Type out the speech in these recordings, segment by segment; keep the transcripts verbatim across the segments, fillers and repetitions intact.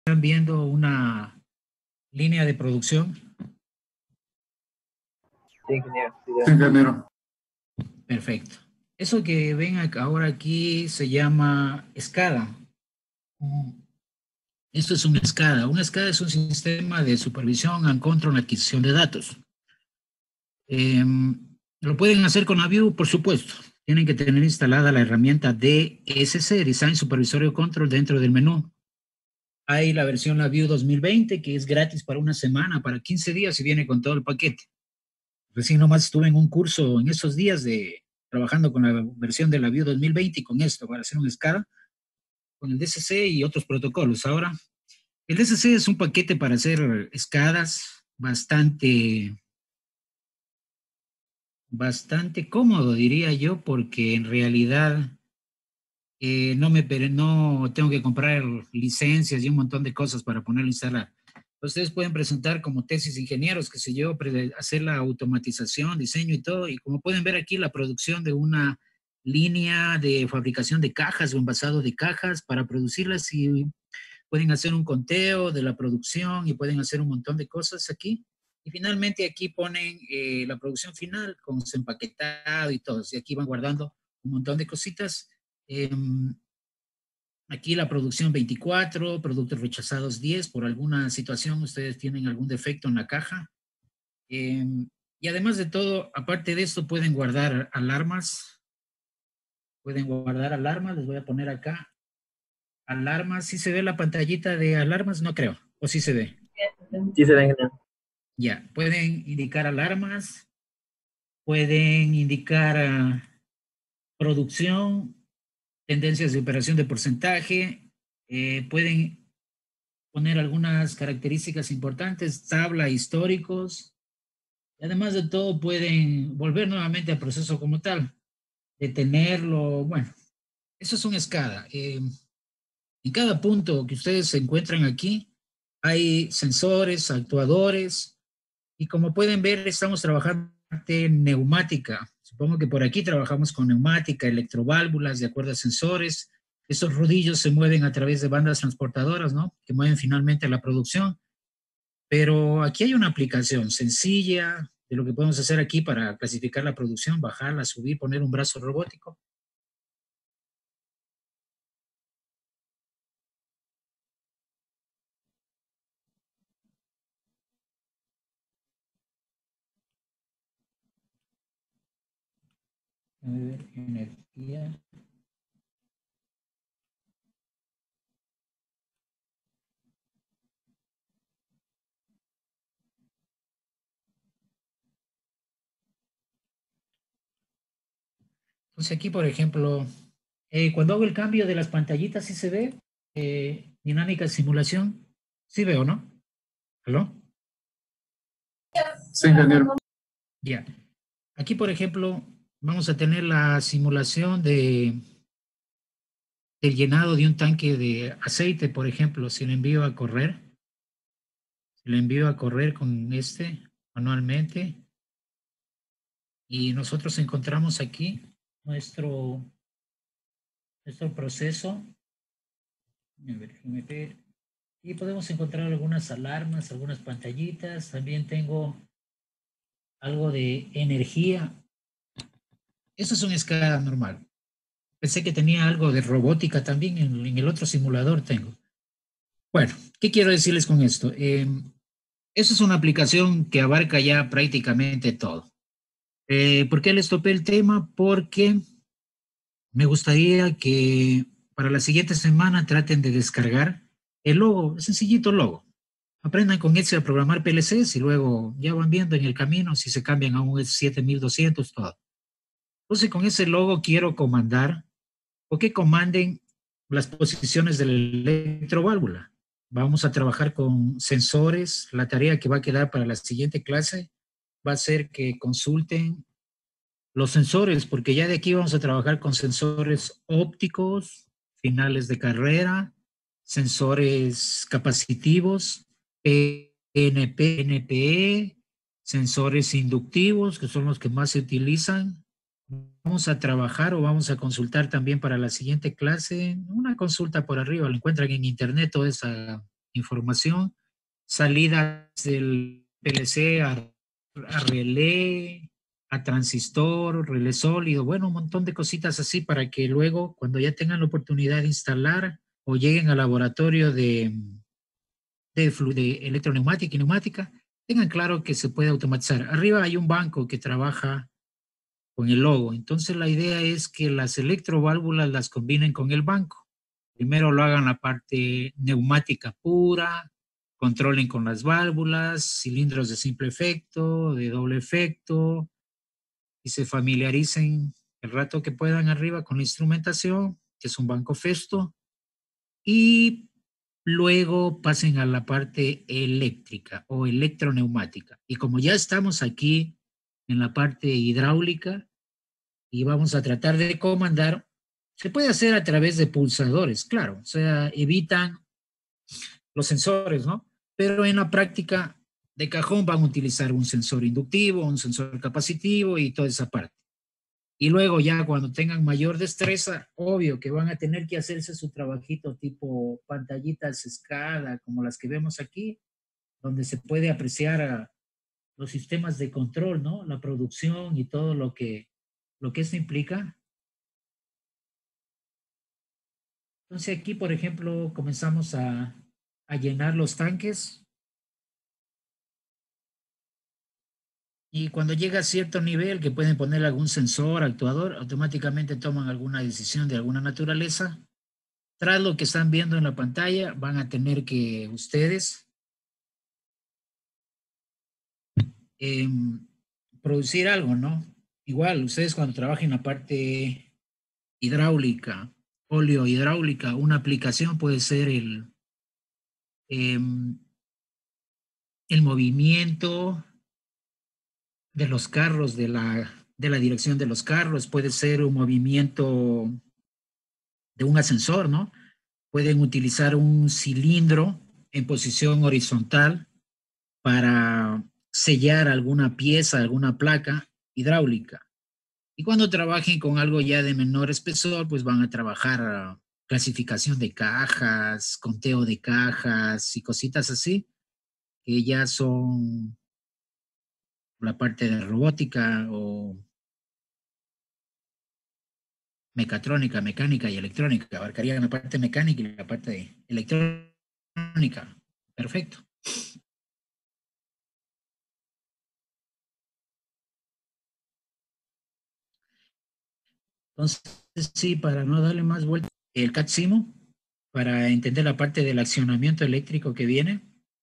están viendo una línea de producción. Sí, ingeniero. Sí, ingeniero. Perfecto. Eso que ven ahora aquí se llama SCADA. Esto es un SCADA. Un SCADA es un sistema de supervisión and control adquisición de datos. Eh, lo pueden hacer con la View, por supuesto. Tienen que tener instalada la herramienta D S C, Design Supervisory Control, dentro del menú. Hay la versión la View dos mil veinte, que es gratis para una semana, para quince días, y viene con todo el paquete. Recién nomás estuve en un curso en esos días de trabajando con la versión de la View dos mil veinte y con esto para hacer un SCADA, con el D S C y otros protocolos. Ahora, el D S C es un paquete para hacer SCADAs bastante, bastante cómodo, diría yo, porque en realidad eh, no, me, no tengo que comprar licencias y un montón de cosas para ponerlo a instalar. Ustedes pueden presentar como tesis de ingenieros, que sé yo, hacer la automatización, diseño y todo, y como pueden ver aquí, la producción de una línea de fabricación de cajas o envasado de cajas para producirlas, y pueden hacer un conteo de la producción y pueden hacer un montón de cosas aquí. Y finalmente aquí ponen eh, la producción final con su empaquetado y todo, y aquí van guardando un montón de cositas. Eh, Aquí la producción veinticuatro, productos rechazados diez, por alguna situación ustedes tienen algún defecto en la caja. Eh, y además de todo, aparte de esto, pueden guardar alarmas. Pueden guardar alarmas, les voy a poner acá. Alarmas, ¿sí se ve la pantallita de alarmas? No creo, ¿o sí se ve? Sí se ve, ingeniero. Ya, pueden indicar alarmas, pueden indicar uh, producción, tendencias de operación de porcentaje, eh, pueden poner algunas características importantes, tabla, históricos, y además de todo pueden volver nuevamente al proceso como tal, detenerlo. Bueno, eso es un SCADA. Eh, en cada punto que ustedes se encuentran aquí, hay sensores, actuadores, y como pueden ver, estamos trabajando en neumática. Supongo que por aquí trabajamos con neumática, electroválvulas, de acuerdo a sensores. Esos rodillos se mueven a través de bandas transportadoras, ¿no? Que mueven finalmente la producción. Pero aquí hay una aplicación sencilla de lo que podemos hacer aquí para clasificar la producción, bajarla, subir, poner un brazo robótico. A ver, energía. Entonces aquí, por ejemplo, eh, cuando hago el cambio de las pantallitas, ¿sí se ve? Eh, dinámica de simulación. ¿Sí veo, no? ¿Aló? Sí, ingeniero. Ya. Aquí, por ejemplo, vamos a tener la simulación de del llenado de un tanque de aceite, por ejemplo. Si lo envío a correr, si lo envío a correr con este manualmente, y nosotros encontramos aquí nuestro, nuestro proceso. A ver, déjame ver. Y podemos encontrar algunas alarmas, algunas pantallitas. También tengo algo de energía. Eso es un SCADA normal. Pensé que tenía algo de robótica también en, en el otro simulador tengo. Bueno, ¿qué quiero decirles con esto? Eh, eso es una aplicación que abarca ya prácticamente todo. Eh, ¿Por qué les topé el tema? Porque me gustaría que para la siguiente semana traten de descargar el logo, el sencillito logo. Aprendan con ese a programar P L Cs y luego ya van viendo en el camino si se cambian a un siete mil doscientos, todo. Entonces con ese logo quiero comandar o que comanden las posiciones de la electroválvula. Vamos a trabajar con sensores. La tarea que va a quedar para la siguiente clase va a ser que consulten los sensores, porque ya de aquí vamos a trabajar con sensores ópticos, finales de carrera, sensores capacitivos, P N P, N P E, sensores inductivos, que son los que más se utilizan. Vamos a trabajar o vamos a consultar también para la siguiente clase, una consulta por arriba, lo encuentran en internet, toda esa información, salidas del P L C a, a relé, a transistor, relé sólido, bueno, un montón de cositas así para que luego, cuando ya tengan la oportunidad de instalar o lleguen al laboratorio de, de, de electroneumática y neumática, tengan claro que se puede automatizar. Arriba hay un banco que trabaja con el logo. Entonces la idea es que las electroválvulas las combinen con el banco. Primero lo hagan la parte neumática pura, controlen con las válvulas, cilindros de simple efecto, de doble efecto, y se familiaricen el rato que puedan arriba con la instrumentación, que es un banco Festo, y luego pasen a la parte eléctrica o electroneumática. Y como ya estamos aquí en la parte hidráulica, y vamos a tratar de comandar, se puede hacer a través de pulsadores, claro, o sea, evitan los sensores, ¿no? Pero en la práctica de cajón van a utilizar un sensor inductivo, un sensor capacitivo y toda esa parte. Y luego ya cuando tengan mayor destreza, obvio que van a tener que hacerse su trabajito tipo pantallitas escala, como las que vemos aquí, donde se puede apreciar a los sistemas de control, ¿no? La producción y todo lo que, lo que esto implica. Entonces aquí, por ejemplo, comenzamos a, a llenar los tanques y cuando llega a cierto nivel que pueden poner algún sensor, actuador, automáticamente toman alguna decisión de alguna naturaleza. Tras lo que están viendo en la pantalla, van a tener que ustedes eh, producir algo, ¿no? Igual, ustedes cuando trabajen en la parte hidráulica, óleo hidráulica, una aplicación puede ser el, eh, el movimiento de los carros, de la, de la dirección de los carros, puede ser un movimiento de un ascensor, ¿no? Pueden utilizar un cilindro en posición horizontal para sellar alguna pieza, alguna placa hidráulica. Y cuando trabajen con algo ya de menor espesor, pues van a trabajar a clasificación de cajas, conteo de cajas y cositas así, que ya son la parte de robótica o mecatrónica, mecánica y electrónica. Abarcaría la parte mecánica y la parte electrónica. Perfecto. Entonces, sí, para no darle más vuelta, el CAT-SIMO, para entender la parte del accionamiento eléctrico que viene.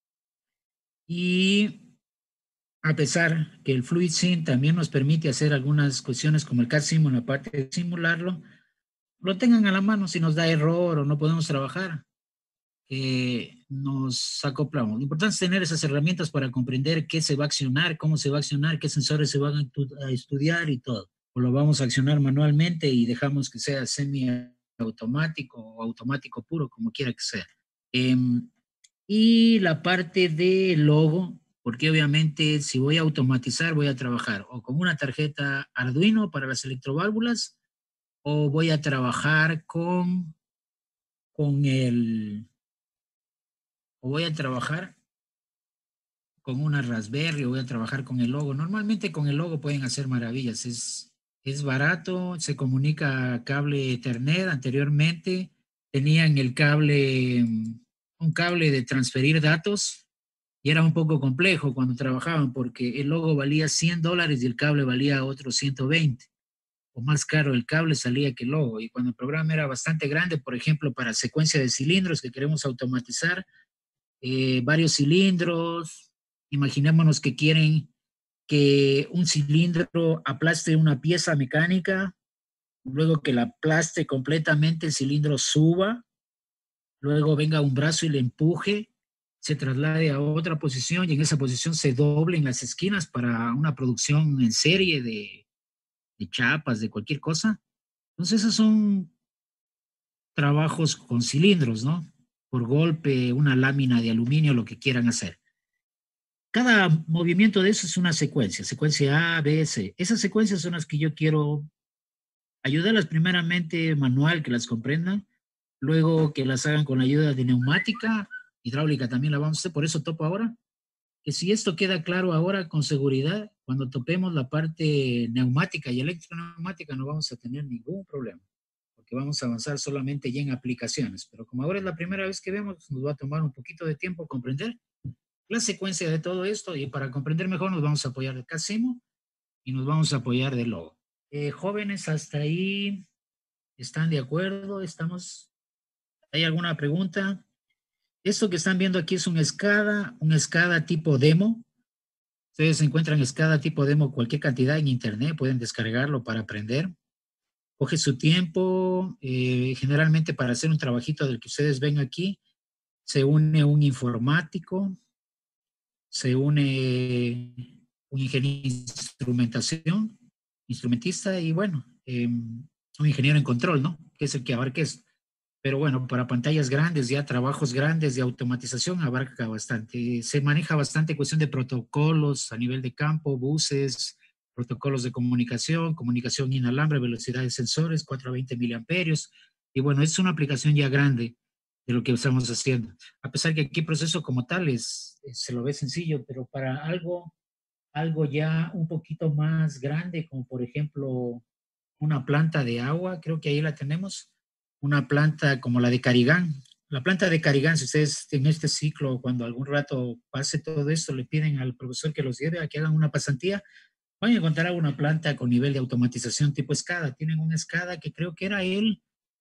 Y a pesar que el FluidSim también nos permite hacer algunas cuestiones como el CAT-SIMO en la parte de simularlo, lo tengan a la mano si nos da error o no podemos trabajar. Eh, nos acoplamos. Lo importante es tener esas herramientas para comprender qué se va a accionar, cómo se va a accionar, qué sensores se van a, a estudiar y todo. O lo vamos a accionar manualmente y dejamos que sea semiautomático o automático puro, como quiera que sea. Eh, y la parte de logo, porque obviamente si voy a automatizar, voy a trabajar o con una tarjeta Arduino para las electroválvulas o voy a trabajar con, con el, o voy a trabajar con una Raspberry o voy a trabajar con el logo. Normalmente con el logo pueden hacer maravillas. Es, es barato, se comunica a cable Ethernet. Anteriormente tenían el cable, un cable de transferir datos y era un poco complejo cuando trabajaban porque el logo valía cien dólares y el cable valía otros ciento veinte. O más caro el cable salía que el logo. Y cuando el programa era bastante grande, por ejemplo, para secuencia de cilindros que queremos automatizar, eh, varios cilindros. Imaginémonos que quieren que un cilindro aplaste una pieza mecánica, luego que la aplaste completamente, el cilindro suba, luego venga un brazo y le empuje, se traslade a otra posición y en esa posición se doblen las esquinas para una producción en serie de, de chapas, de cualquier cosa. Entonces esos son trabajos con cilindros, ¿no? Por golpe, una lámina de aluminio, lo que quieran hacer. Cada movimiento de eso es una secuencia, secuencia A, B, C. Esas secuencias son las que yo quiero ayudarlas primeramente manual, que las comprendan, luego que las hagan con la ayuda de neumática hidráulica también la vamos a hacer, por eso topo ahora, que si esto queda claro ahora con seguridad, cuando topemos la parte neumática y electroneumática no vamos a tener ningún problema, porque vamos a avanzar solamente ya en aplicaciones, pero como ahora es la primera vez que vemos, nos va a tomar un poquito de tiempo comprender la secuencia de todo esto, y para comprender mejor nos vamos a apoyar de Casimo y nos vamos a apoyar de Logo. Eh, jóvenes, hasta ahí, ¿están de acuerdo? ¿Estamos? ¿Hay alguna pregunta? Esto que están viendo aquí es un SCADA, un SCADA tipo demo. Ustedes encuentran SCADA tipo demo cualquier cantidad en internet, pueden descargarlo para aprender. Coge su tiempo, eh, generalmente para hacer un trabajito del que ustedes ven aquí, se une un informático, se une un ingeniero de instrumentación, instrumentista y bueno, eh, un ingeniero en control, ¿no? Que es el que abarca esto. Pero bueno, para pantallas grandes, ya trabajos grandes de automatización abarca bastante. Se maneja bastante cuestión de protocolos a nivel de campo, buses, protocolos de comunicación, comunicación inalámbrica, velocidad de sensores, cuatrocientos veinte miliamperios. Y bueno, es una aplicación ya grande de lo que estamos haciendo. A pesar que aquí el proceso como tal es, se lo ve sencillo, pero para algo, algo ya un poquito más grande, como por ejemplo una planta de agua, creo que ahí la tenemos, una planta como la de Carigán. La planta de Carigán, si ustedes en este ciclo, cuando algún rato pase todo esto, le piden al profesor que los lleve a que hagan una pasantía, van a encontrar una planta con nivel de automatización tipo SCADA. Tienen una SCADA que creo que era el,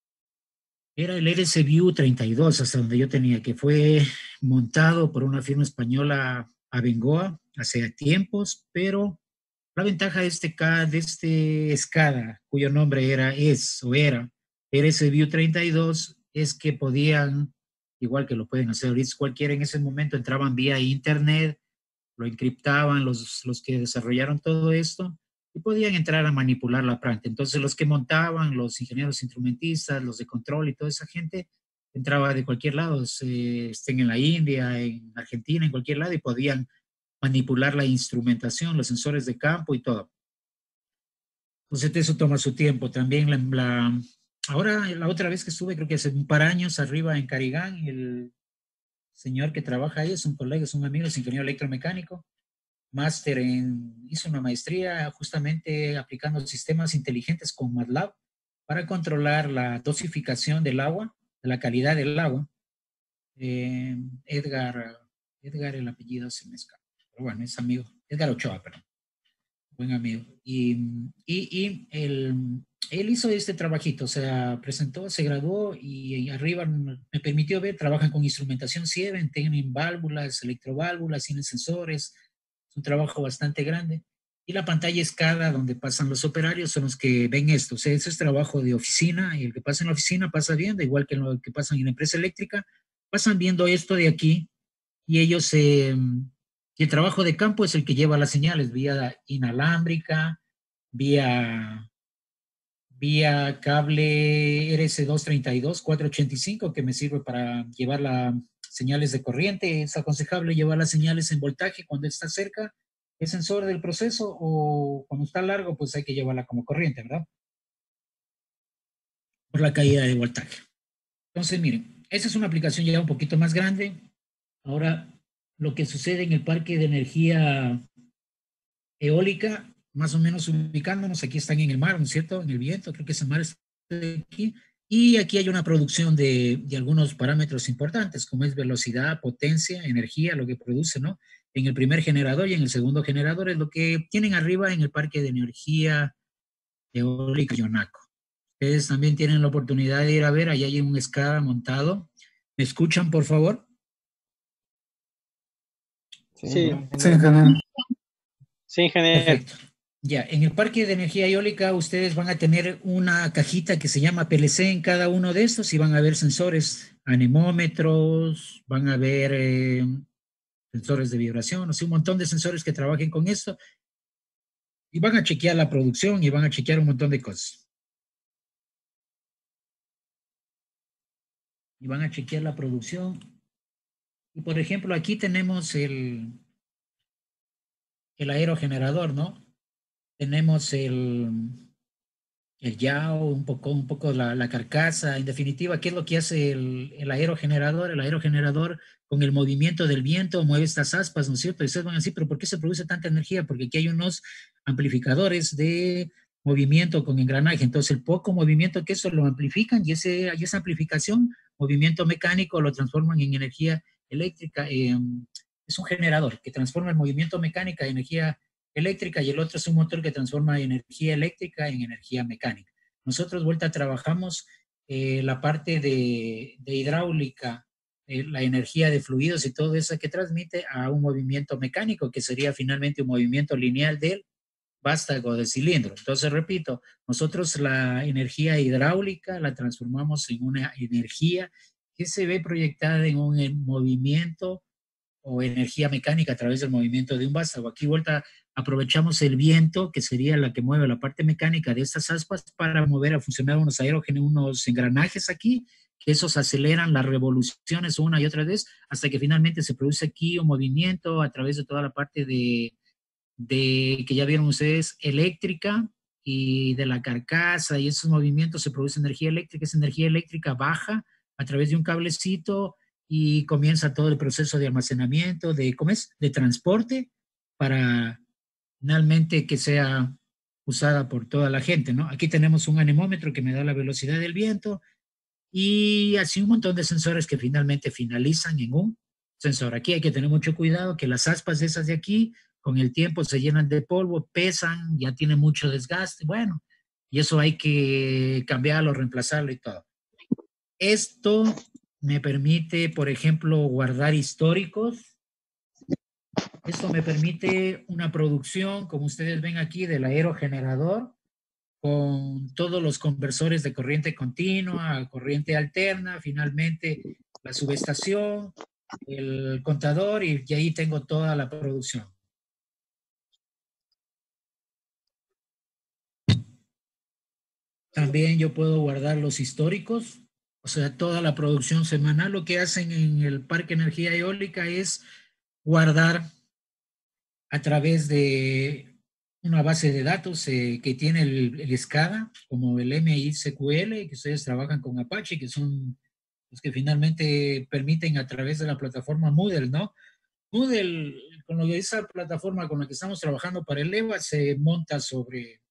era el R S View treinta y dos, hasta donde yo tenía, que fue montado por una firma española, Abengoa, hace tiempos, pero la ventaja de este, de este SCADA, cuyo nombre era, es o era R S View treinta y dos, es que podían, igual que lo pueden hacer ahorita cualquiera en ese momento, entraban vía internet, lo encriptaban los, los que desarrollaron todo esto y podían entrar a manipular la planta. Entonces los que montaban, los ingenieros instrumentistas, los de control y toda esa gente, entraba de cualquier lado, se, estén en la India, en Argentina, en cualquier lado, y podían manipular la instrumentación, los sensores de campo y todo. Entonces eso toma su tiempo. También la, la, ahora, la otra vez que estuve, creo que hace un par de años arriba en Carigán, el señor que trabaja ahí es un colega, es un amigo, es ingeniero electromecánico, máster en, hizo una maestría justamente aplicando sistemas inteligentes con MATLAB para controlar la dosificación del agua, de la calidad del agua. Eh, Edgar, Edgar, el apellido se me escapa, pero bueno, es amigo, Edgar Ochoa, perdón. Buen amigo. Y, y, y él, él hizo este trabajito, o sea, presentó, se graduó y, y arriba me permitió ver, trabajan con instrumentación Sieben, tienen válvulas, electroválvulas, tienen sensores, es un trabajo bastante grande. Y la pantalla escala donde pasan los operarios son los que ven esto, o sea, ese es trabajo de oficina y el que pasa en la oficina pasa viendo, igual que lo que pasa en la empresa eléctrica, pasan viendo esto de aquí y ellos... Eh, y el trabajo de campo es el que lleva las señales vía inalámbrica, vía, vía cable R S doscientos treinta y dos, cuatrocientos ochenta y cinco, que me sirve para llevar las señales de corriente. Es aconsejable llevar las señales en voltaje cuando está cerca el sensor del proceso, o cuando está largo, pues hay que llevarla como corriente, ¿verdad? Por la caída de voltaje. Entonces, miren, esa es una aplicación ya un poquito más grande. Ahora, lo que sucede en el parque de energía eólica, más o menos ubicándonos, aquí están en el mar, ¿no es cierto? En el viento, creo que ese mar está aquí. Y aquí hay una producción de, de algunos parámetros importantes, como es velocidad, potencia, energía, lo que produce, ¿no? En el primer generador y en el segundo generador es lo que tienen arriba en el parque de energía eólica Yonaco. Ustedes también tienen la oportunidad de ir a ver, allá hay un SCADA montado. ¿Me escuchan, por favor? Sí, Sí, ingeniero. sí, ingeniero. Perfecto. Ya, en el parque de energía eólica ustedes van a tener una cajita que se llama P L C en cada uno de estos y van a ver sensores, anemómetros, van a ver eh, sensores de vibración, o sea, un montón de sensores que trabajen con esto y van a chequear la producción y van a chequear un montón de cosas. Y van a chequear la producción. Y por ejemplo, aquí tenemos el, el aerogenerador, ¿no? Tenemos el, el yao, un poco, un poco la, la carcasa, en definitiva, ¿qué es lo que hace el, el aerogenerador? El aerogenerador con el movimiento del viento mueve estas aspas, ¿no es cierto? Y ustedes van a decir, pero ¿por qué se produce tanta energía? Porque aquí hay unos amplificadores de movimiento con engranaje, entonces el poco movimiento que eso lo amplifican y, ese, y esa amplificación, movimiento mecánico, lo transforman en energía eléctrica. Eh, es un generador que transforma el movimiento mecánico en energía eléctrica y el otro es un motor que transforma energía eléctrica en energía mecánica. Nosotros, vuelta, trabajamos eh, la parte de, de hidráulica, eh, la energía de fluidos y todo eso que transmite a un movimiento mecánico, que sería finalmente un movimiento lineal del vástago del cilindro. Entonces, repito, nosotros la energía hidráulica la transformamos en una energía que se ve proyectada en un movimiento o energía mecánica a través del movimiento de un vástago. Aquí, vuelta, aprovechamos el viento, que sería la que mueve la parte mecánica de estas aspas, para mover a funcionar unos aerógenos, unos engranajes aquí, que esos aceleran las revoluciones una y otra vez, hasta que finalmente se produce aquí un movimiento a través de toda la parte de, de que ya vieron ustedes, eléctrica, y de la carcasa, y esos movimientos se produce energía eléctrica. Esa energía eléctrica baja a través de un cablecito y comienza todo el proceso de almacenamiento, de, ¿cómo es? De transporte, para finalmente que sea usada por toda la gente, ¿no? Aquí tenemos un anemómetro que me da la velocidad del viento y así un montón de sensores que finalmente finalizan en un sensor. Aquí hay que tener mucho cuidado que las aspas esas de aquí con el tiempo se llenan de polvo, pesan, ya tienen mucho desgaste, bueno, y eso hay que cambiarlo, reemplazarlo y todo. Esto me permite, por ejemplo, guardar históricos. Esto me permite una producción, como ustedes ven aquí, del aerogenerador, con todos los conversores de corriente continua, corriente alterna, finalmente la subestación, el contador, y, y ahí tengo toda la producción. También yo puedo guardar los históricos, o sea, toda la producción semanal. Lo que hacen en el Parque Energía Eólica es guardar a través de una base de datos eh, que tiene el, el SCADA, como el M I C Q L, que ustedes trabajan con Apache, que son los que finalmente permiten a través de la plataforma Moodle, ¿no? Moodle, con lo que esa plataforma con la que estamos trabajando para el EVA, se monta sobre,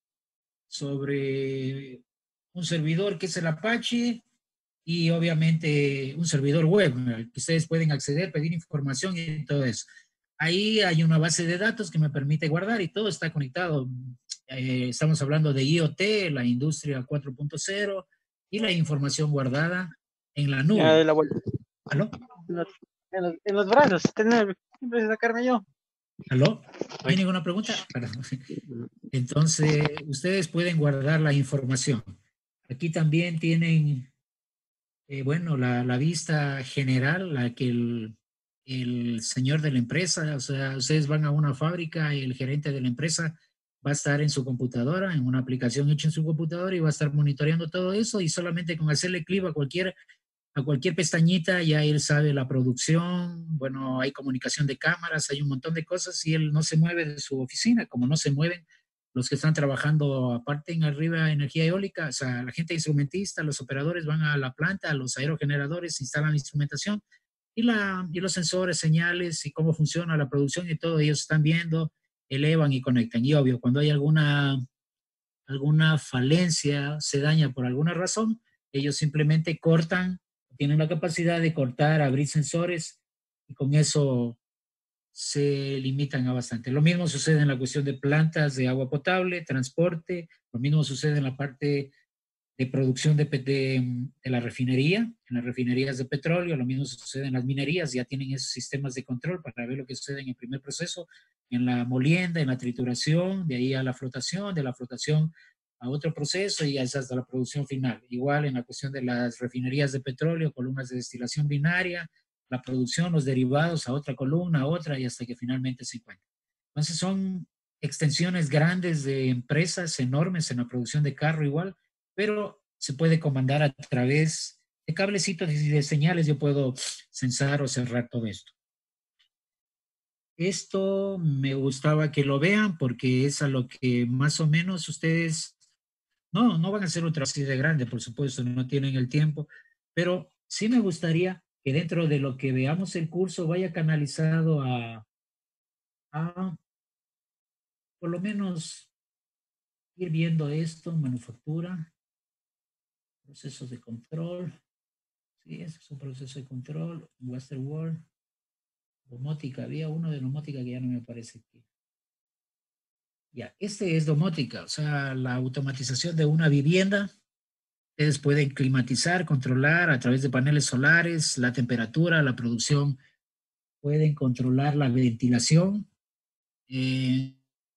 sobre un servidor que es el Apache y obviamente un servidor web al que ustedes pueden acceder, pedir información y todo eso. Ahí hay una base de datos que me permite guardar y todo está conectado. Eh, estamos hablando de I o T, la industria cuatro punto cero y la información guardada en la Ya de nube. la vuelta. ¿Aló? En los, en los, en los brazos, tener, siempre sacarme yo. ¿Aló? ¿No hay ninguna pregunta? Perdón. Entonces, ustedes pueden guardar la información. Aquí también tienen, eh, bueno, la, la vista general, la que el, el señor de la empresa, o sea, ustedes van a una fábrica y el gerente de la empresa va a estar en su computadora, en una aplicación hecha en su computadora, y va a estar monitoreando todo eso, y solamente con hacerle clic a cualquier, a cualquier pestañita ya él sabe la producción. Bueno, hay comunicación de cámaras, hay un montón de cosas, y él no se mueve de su oficina, como no se mueven los que están trabajando aparte en arriba energía eólica, o sea, la gente instrumentista, los operadores van a la planta, los aerogeneradores instalan instrumentación y, la, y los sensores, señales y cómo funciona la producción y todo, ellos están viendo, elevan y conectan. Y obvio, cuando hay alguna, alguna falencia, se daña por alguna razón, ellos simplemente cortan, tienen la capacidad de cortar, abrir sensores, y con eso se limitan a bastante. Lo mismo sucede en la cuestión de plantas de agua potable, transporte, lo mismo sucede en la parte de producción de, de, de, la refinería, en las refinerías de petróleo, lo mismo sucede en las minerías, ya tienen esos sistemas de control para ver lo que sucede en el primer proceso, en la molienda, en la trituración, de ahí a la flotación, de la flotación a otro proceso y hasta la producción final. Igual en la cuestión de las refinerías de petróleo, columnas de destilación binaria, la producción, los derivados a otra columna, a otra, y hasta que finalmente se encuentra. Entonces son extensiones grandes de empresas enormes en la producción de carro igual, pero se puede comandar a través de cablecitos y de señales. Yo puedo censar o cerrar todo esto. Esto me gustaba que lo vean porque es a lo que más o menos ustedes No, no van a ser ultra así de grande, por supuesto, no tienen el tiempo, pero sí me gustaría que dentro de lo que veamos el curso vaya canalizado a, a por lo menos ir viendo esto, manufactura, procesos de control, sí, ese es un proceso de control, Western World, domótica, había uno de domótica que ya no me parece aquí. Ya, este es domótica, o sea, la automatización de una vivienda. Ustedes pueden climatizar, controlar a través de paneles solares la temperatura, la producción, pueden controlar la ventilación. Eh,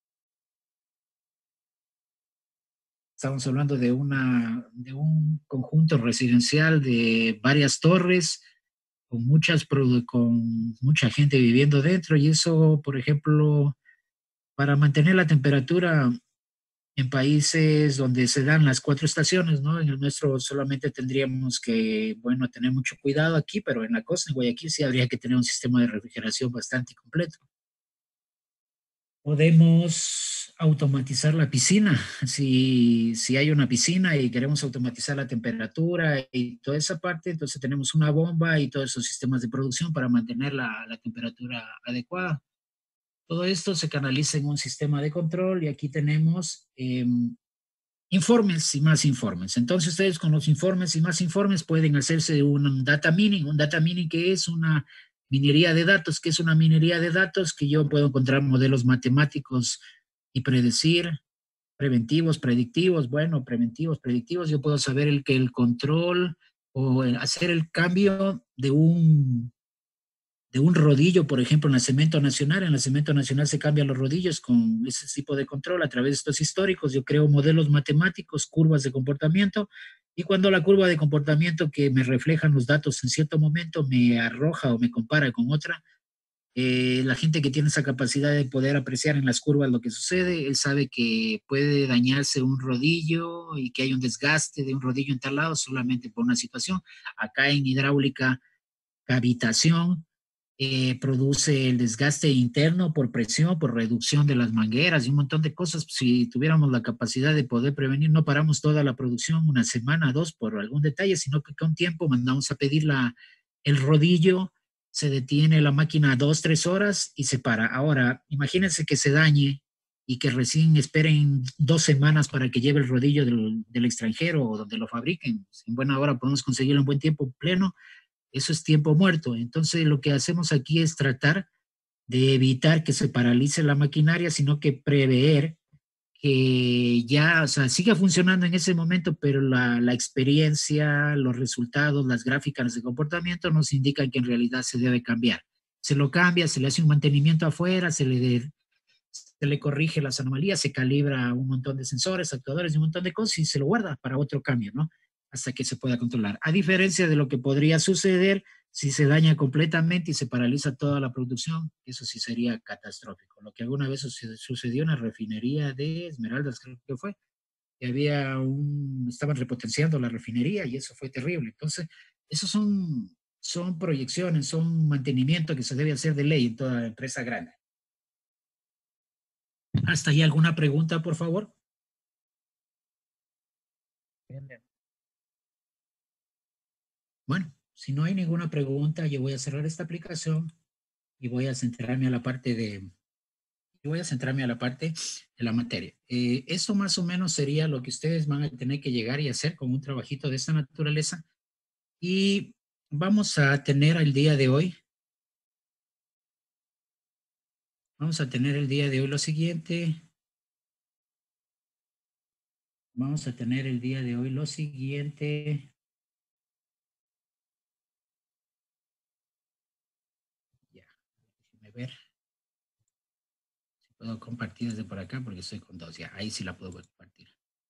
estamos hablando de, una, de un conjunto residencial de varias torres con, muchas, con mucha gente viviendo dentro y eso, por ejemplo, para mantener la temperatura en países donde se dan las cuatro estaciones, ¿no? En el nuestro solamente tendríamos que, bueno, tener mucho cuidado aquí, pero en la costa, en Guayaquil, sí habría que tener un sistema de refrigeración bastante completo. Podemos automatizar la piscina. Si, si hay una piscina y queremos automatizar la temperatura y toda esa parte, entonces tenemos una bomba y todos esos sistemas de producción para mantener la, la temperatura adecuada. Todo esto se canaliza en un sistema de control y aquí tenemos eh, informes y más informes. Entonces ustedes con los informes y más informes pueden hacerse un data mining, un data mining que es una minería de datos, que es una minería de datos que yo puedo encontrar modelos matemáticos y predecir, preventivos, predictivos, bueno, preventivos, predictivos, yo puedo saber el que el control o el hacer el cambio de un de un rodillo, por ejemplo, en la Cemento Nacional. En la Cemento Nacional se cambian los rodillos con ese tipo de control a través de estos históricos. Yo creo modelos matemáticos, curvas de comportamiento, y cuando la curva de comportamiento que me reflejan los datos en cierto momento me arroja o me compara con otra, eh, la gente que tiene esa capacidad de poder apreciar en las curvas lo que sucede, él sabe que puede dañarse un rodillo y que hay un desgaste de un rodillo en tal lado solamente por una situación. Acá en hidráulica, cavitación, eh, produce el desgaste interno por presión, por reducción de las mangueras y un montón de cosas. Si tuviéramos la capacidad de poder prevenir, no paramos toda la producción una semana, dos, por algún detalle, sino que con tiempo mandamos a pedir la, el rodillo, se detiene la máquina dos, tres horas y se para. Ahora, imagínense que se dañe y que recién esperen dos semanas para que lleve el rodillo del, del extranjero o donde lo fabriquen. En buena hora podemos conseguirlo en buen tiempo pleno, eso es tiempo muerto. Entonces lo que hacemos aquí es tratar de evitar que se paralice la maquinaria, sino que prever que ya, o sea, siga funcionando en ese momento, pero la, la experiencia, los resultados, las gráficas de comportamiento nos indican que en realidad se debe cambiar. Se lo cambia, se le hace un mantenimiento afuera, se le, de, se le corrige las anomalías, se calibra un montón de sensores, actuadores y un montón de cosas y se lo guarda para otro cambio, ¿no? Hasta que se pueda controlar. A diferencia de lo que podría suceder si se daña completamente y se paraliza toda la producción, eso sí sería catastrófico. Lo que alguna vez sucedió en la refinería de Esmeraldas, creo que fue, que había un, estaban repotenciando la refinería y eso fue terrible. Entonces, esos son, son proyecciones, son mantenimiento que se debe hacer de ley en toda empresa grande. ¿Hasta ahí alguna pregunta, por favor? Bien, bien. Bueno, si no hay ninguna pregunta, yo voy a cerrar esta aplicación y voy a centrarme a la parte de, voy a centrarme a la parte de la materia. Eh, eso más o menos sería lo que ustedes van a tener que llegar y hacer con un trabajito de esta naturaleza. Y vamos a tener el día de hoy, vamos a tener el día de hoy lo siguiente. Vamos a tener el día de hoy lo siguiente. Ya, déjenme ver. Si puedo compartir desde por acá porque estoy con dos. Ya, ahí sí la puedo compartir.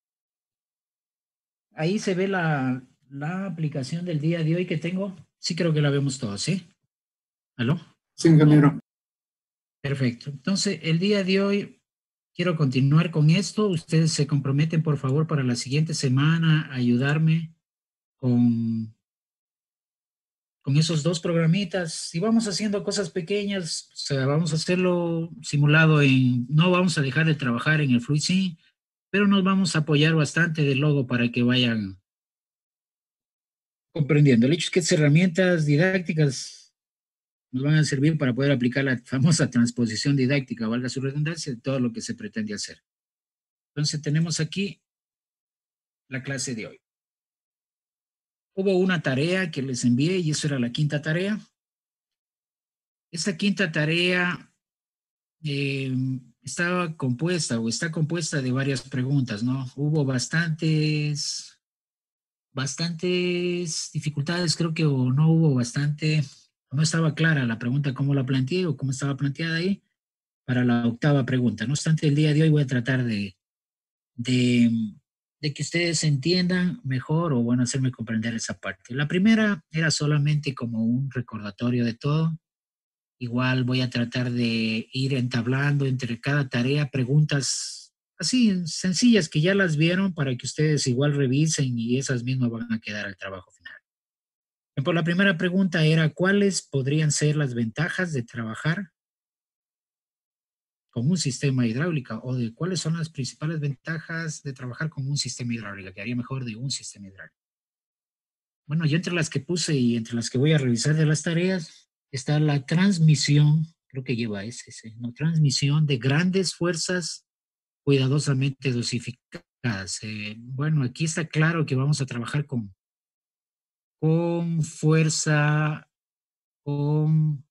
Ahí se ve la, la aplicación del día de hoy que tengo. Sí, creo que la vemos todos, ¿sí? ¿Aló? Sí, ingeniero. Perfecto. Entonces, el día de hoy quiero continuar con esto. Ustedes se comprometen, por favor, para la siguiente semana a ayudarme con, con esos dos programitas. Y vamos haciendo cosas pequeñas. O sea, vamos a hacerlo simulado en... No vamos a dejar de trabajar en el FluidSync, pero nos vamos a apoyar bastante del logo para que vayan comprendiendo. El hecho es que estas herramientas didácticas nos van a servir para poder aplicar la famosa transposición didáctica, valga su redundancia, de todo lo que se pretende hacer. Entonces tenemos aquí la clase de hoy. Hubo una tarea que les envié y eso era la quinta tarea. Esta quinta tarea eh, estaba compuesta o está compuesta de varias preguntas, ¿no? Hubo bastantes, bastantes dificultades, creo que o no hubo bastante, no estaba clara la pregunta cómo la planteé o cómo estaba planteada ahí para la octava pregunta. No obstante, el día de hoy voy a tratar de, de, de que ustedes entiendan mejor o bueno, hacerme comprender esa parte. La primera era solamente como un recordatorio de todo. Igual voy a tratar de ir entablando entre cada tarea preguntas así sencillas que ya las vieron para que ustedes igual revisen y esas mismas van a quedar al trabajo final. Por la primera pregunta era, ¿cuáles podrían ser las ventajas de trabajar con un sistema hidráulico o de cuáles son las principales ventajas de trabajar con un sistema hidráulico? Que haría mejor de un sistema hidráulico. Bueno, yo entre las que puse y entre las que voy a revisar de las tareas está la transmisión, creo que lleva ese, ese, ¿no? Transmisión de grandes fuerzas cuidadosamente dosificadas. Eh, bueno, aquí está claro que vamos a trabajar con, con fuerza, con,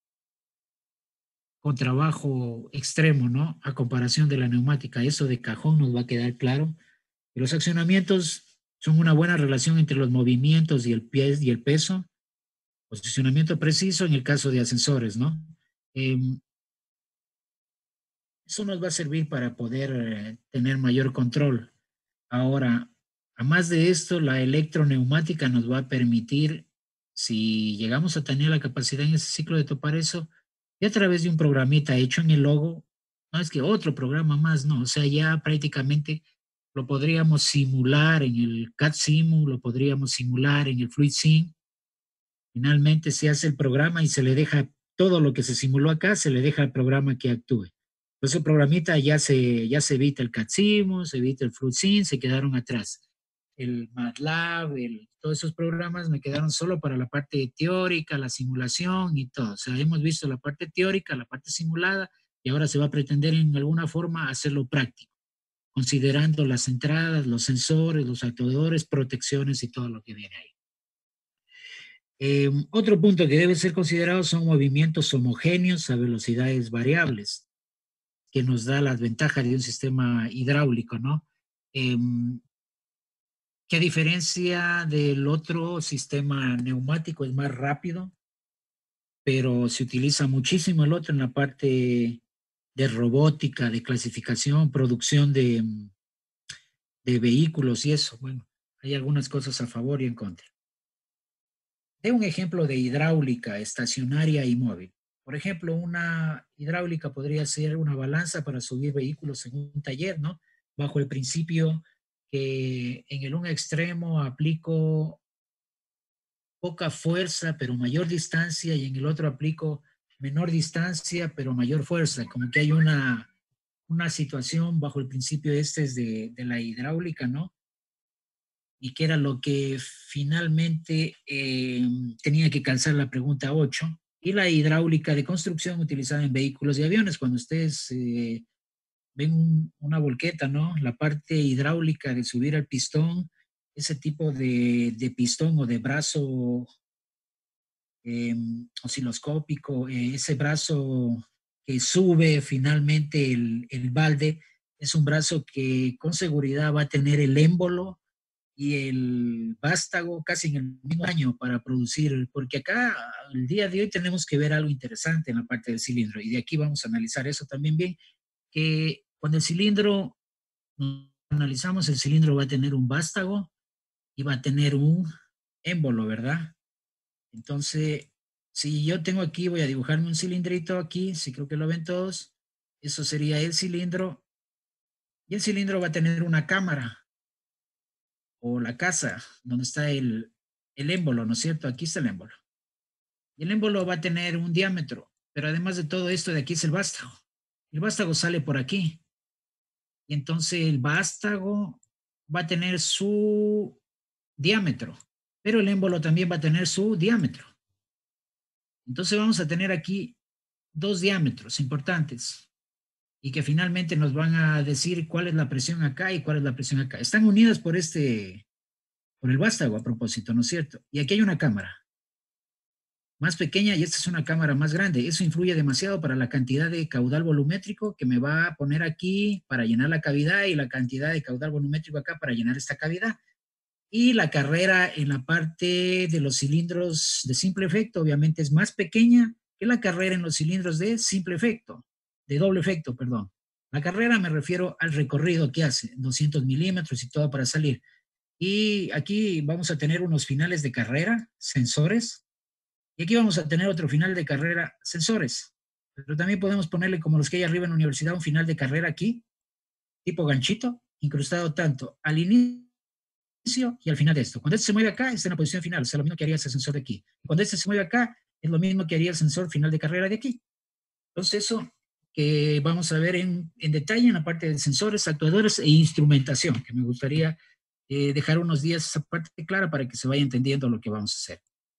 con trabajo extremo, ¿no? A comparación de la neumática. Eso de cajón nos va a quedar claro. Y los accionamientos son una buena relación entre los movimientos y el, pie, y el peso. Posicionamiento preciso en el caso de ascensores, ¿no? Eh, eso nos va a servir para poder eh, tener mayor control. Ahora, a más de esto, la electroneumática nos va a permitir, si llegamos a tener la capacidad en ese ciclo de topar eso, y a través de un programita hecho en el logo, no es que otro programa más, no, o sea, ya prácticamente lo podríamos simular en el C A D Simu, lo podríamos simular en el FluidSim. Finalmente se hace el programa y se le deja todo lo que se simuló acá, se le deja al programa que actúe. Entonces el programita ya se, ya se evita el C A D Simu, se evita el FluidSim, se quedaron atrás. El MATLAB, el, todos esos programas me quedaron solo para la parte teórica, la simulación y todo. O sea, hemos visto la parte teórica, la parte simulada y ahora se va a pretender en alguna forma hacerlo práctico, considerando las entradas, los sensores, los actuadores, protecciones y todo lo que viene ahí. Eh, otro punto que debe ser considerado son movimientos homogéneos a velocidades variables, que nos da las ventajas de un sistema hidráulico, ¿no? Eh, que a diferencia del otro sistema neumático es más rápido, pero se utiliza muchísimo el otro en la parte de robótica, de clasificación, producción de, de vehículos y eso. Bueno, hay algunas cosas a favor y en contra. De un ejemplo de hidráulica estacionaria y móvil. Por ejemplo, una hidráulica podría ser una balanza para subir vehículos en un taller, ¿no? Bajo el principio que en el un extremo aplico poca fuerza, pero mayor distancia, y en el otro aplico menor distancia, pero mayor fuerza. Como que hay una, una situación bajo el principio este es de, de la hidráulica, ¿no? Y que era lo que finalmente eh, tenía que calzar la pregunta ocho, y la hidráulica de construcción utilizada en vehículos y aviones. Cuando ustedes eh, ven un, una volqueta, ¿no? La parte hidráulica de subir al pistón, ese tipo de, de pistón o de brazo eh, osciloscópico, eh, ese brazo que sube finalmente el, el balde, es un brazo que con seguridad va a tener el émbolo y el vástago casi en el mismo año para producir, porque acá el día de hoy tenemos que ver algo interesante en la parte del cilindro y de aquí vamos a analizar eso también bien, que cuando el cilindro, analizamos el cilindro va a tener un vástago y va a tener un émbolo, ¿verdad? Entonces, si yo tengo aquí, voy a dibujarme un cilindrito aquí, si creo que lo ven todos, eso sería el cilindro y el cilindro va a tener una cámara o la casa donde está el, el émbolo, ¿no es cierto? Aquí está el émbolo. Y el émbolo va a tener un diámetro, pero además de todo esto, de aquí es el vástago. El vástago sale por aquí. y entonces el vástago va a tener su diámetro, pero el émbolo también va a tener su diámetro. Entonces vamos a tener aquí dos diámetros importantes y que finalmente nos van a decir cuál es la presión acá y cuál es la presión acá. Están unidas por este, por el vástago a propósito, ¿no es cierto? Y aquí hay una cámara más pequeña y esta es una cámara más grande. Eso influye demasiado para la cantidad de caudal volumétrico que me va a poner aquí para llenar la cavidad y la cantidad de caudal volumétrico acá para llenar esta cavidad. Y la carrera en la parte de los cilindros de simple efecto obviamente es más pequeña que la carrera en los cilindros de simple efecto, de doble efecto, perdón. La carrera me refiero al recorrido que hace, doscientos milímetros y todo para salir. Y aquí vamos a tener unos finales de carrera, sensores, y aquí vamos a tener otro final de carrera, sensores. Pero también podemos ponerle como los que hay arriba en la universidad, un final de carrera aquí, tipo ganchito, incrustado tanto al inicio y al final de esto. Cuando este se mueve acá, está en la posición final, o sea, lo mismo que haría ese sensor de aquí. Cuando este se mueve acá, es lo mismo que haría el sensor final de carrera de aquí. Entonces, eso que vamos a ver en, en detalle en la parte de sensores, actuadores e instrumentación, que me gustaría eh, dejar unos días esa parte clara para que se vaya entendiendo lo que vamos a hacer.